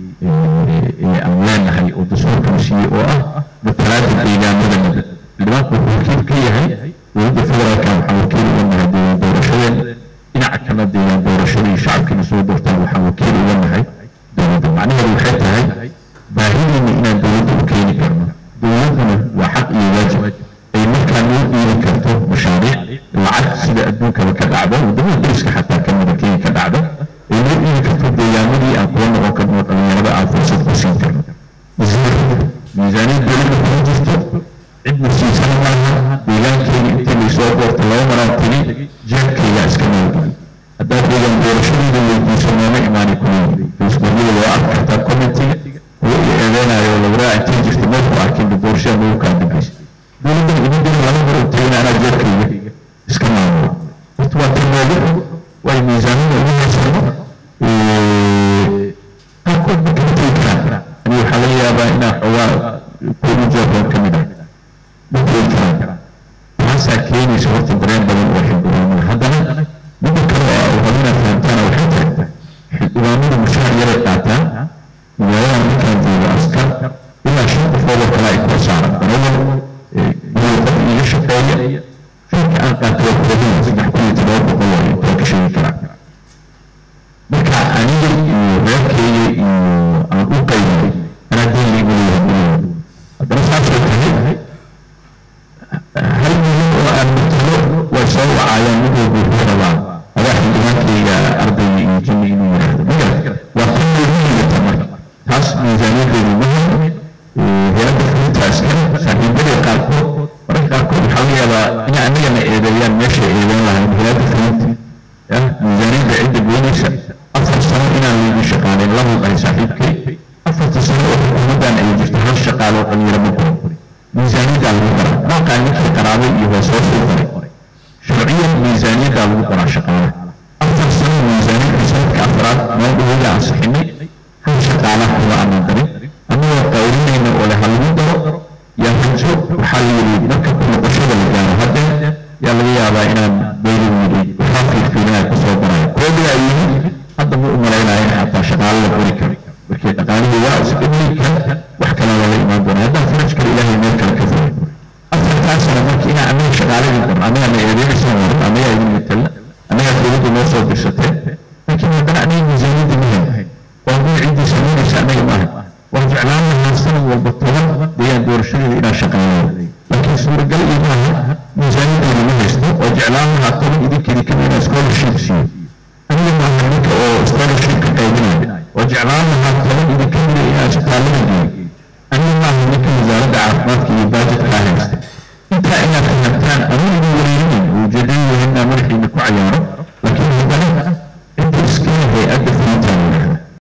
ee aan leenahay oo dastuurkana siiyey oo ah matalaada deegaanada xildhibaanku wuxuu wakiil ka yahay dowladda federaalka waxaa wakiil uga nahay deegaan doorashadeen dhinaca kana deegaan doorashadii shacabkiina soo doortaan waxaa wakiil uga nahay dowladda macnaheedu waxay tahay baahidiina inaan dowladda u keeni karno dowladduna waa xaq iyo waajib ay markaa noo dhiiri karto mashaariic lacag sida adduunkaba ka dhacda waddamada dariska xataa kamida kenya ka dhacda ay noo dhiiri karto deegaamadii aan kula noqon karno dhalinyarada aan fursad ku siin karno miisaaniyad dowladda kuma jirto cidna siisan maaha deegaankeyga intii laysoo doorta laba maraan tegi jeebkeyga iska maalgeli haddaad deegaan doorashadooda weydiiso nooma imaani kuleeyi facebookyada waa arki kartaa commentiga kuwa i eedeynayo lawraa intay jirta meelku arkin doorashada nagu kaa dambaysa dowladdan idin diri laba mar u tegina anaa jeebkeyga iska maamulo horta waa tilmaado way miisaanada ugu haysano qaarkood ma kala tegi karaan ani waxaa laga yaabaa inaa xogaa kuugu jeebkan ka mid ah ma tegi karaan taasaa keenaysa horta dareen badan oo xildhibaanada haddana midda kale oo rabo inaad fahamtaana waxay tahay xildhibaanada mushaar yaray qaataan magaalada markaan joogo askar ilaa shan qofood oo kale ay kor saaran anagoo iyo qof iiga shaqeeya shirka aan qaato waa kudadin saddex kun iyo todoba boqol oo intoo ka sheegi karaa marka aniga iyo reerkeyga iyo aan u qaybay anaa deen liigu leeyahay milyan haddana saasay tahay hal milyan oo aan matalo way soo wacayaan mid walba wuxuu rabaa adaa xildhibaankeyga ardayga iyo jinni inuu yidhaahdo magar waa tan muhiimata marka taas miisaaniyadeedu muhim hay-adda fulinta askari saaxiibadii qaarkood mararka qaarkood waxaa laga yaabaa inay anigana eedeeyaan meesha eedeyn lahayn hay-adda fulinta miisaaniyadda cidda goynaysa afar sano inaan liigu shaqaaleyn lahu dhahay saaxiibkay afarta sano oo xukuumaddan ay jirto hal shaqaaloo dhalinyaro ma qorin miisaaniyaddaa lagu qoraa maaqaan ninkii qaraabay iyo hoos hoos u qoray sharciyan miisaaniyaddaa lagu qoraa shaqaalaha afar sano miisaaniyadda sanadka afraad meel dhawada aan sixinay hal shaqaalaha kuma aanan darin anagoo qaylinayna oo leh ha lagu daro yaa rajo waxaa la yidhi marka ku noqoshada la gaaro hadda yaa laga yaabaa inaan bayligu yidhi waxaa fiirfiirinaya kusoo daraya koobigaa yimid hadda ma u malaynaya in xataa shaqaalo la qori karo markii dhaqaalihii waa isdhimay kan wax kale waa la imaan doonaa haddaan faraj kale ilaahay meel kale ka furay afartaasana marka inaa anaga shaqaaladii daro anagaa na eedeynaysan waran anagaa idin matala anagaa dowladda noo soo dirsateen laakiin haddana aniga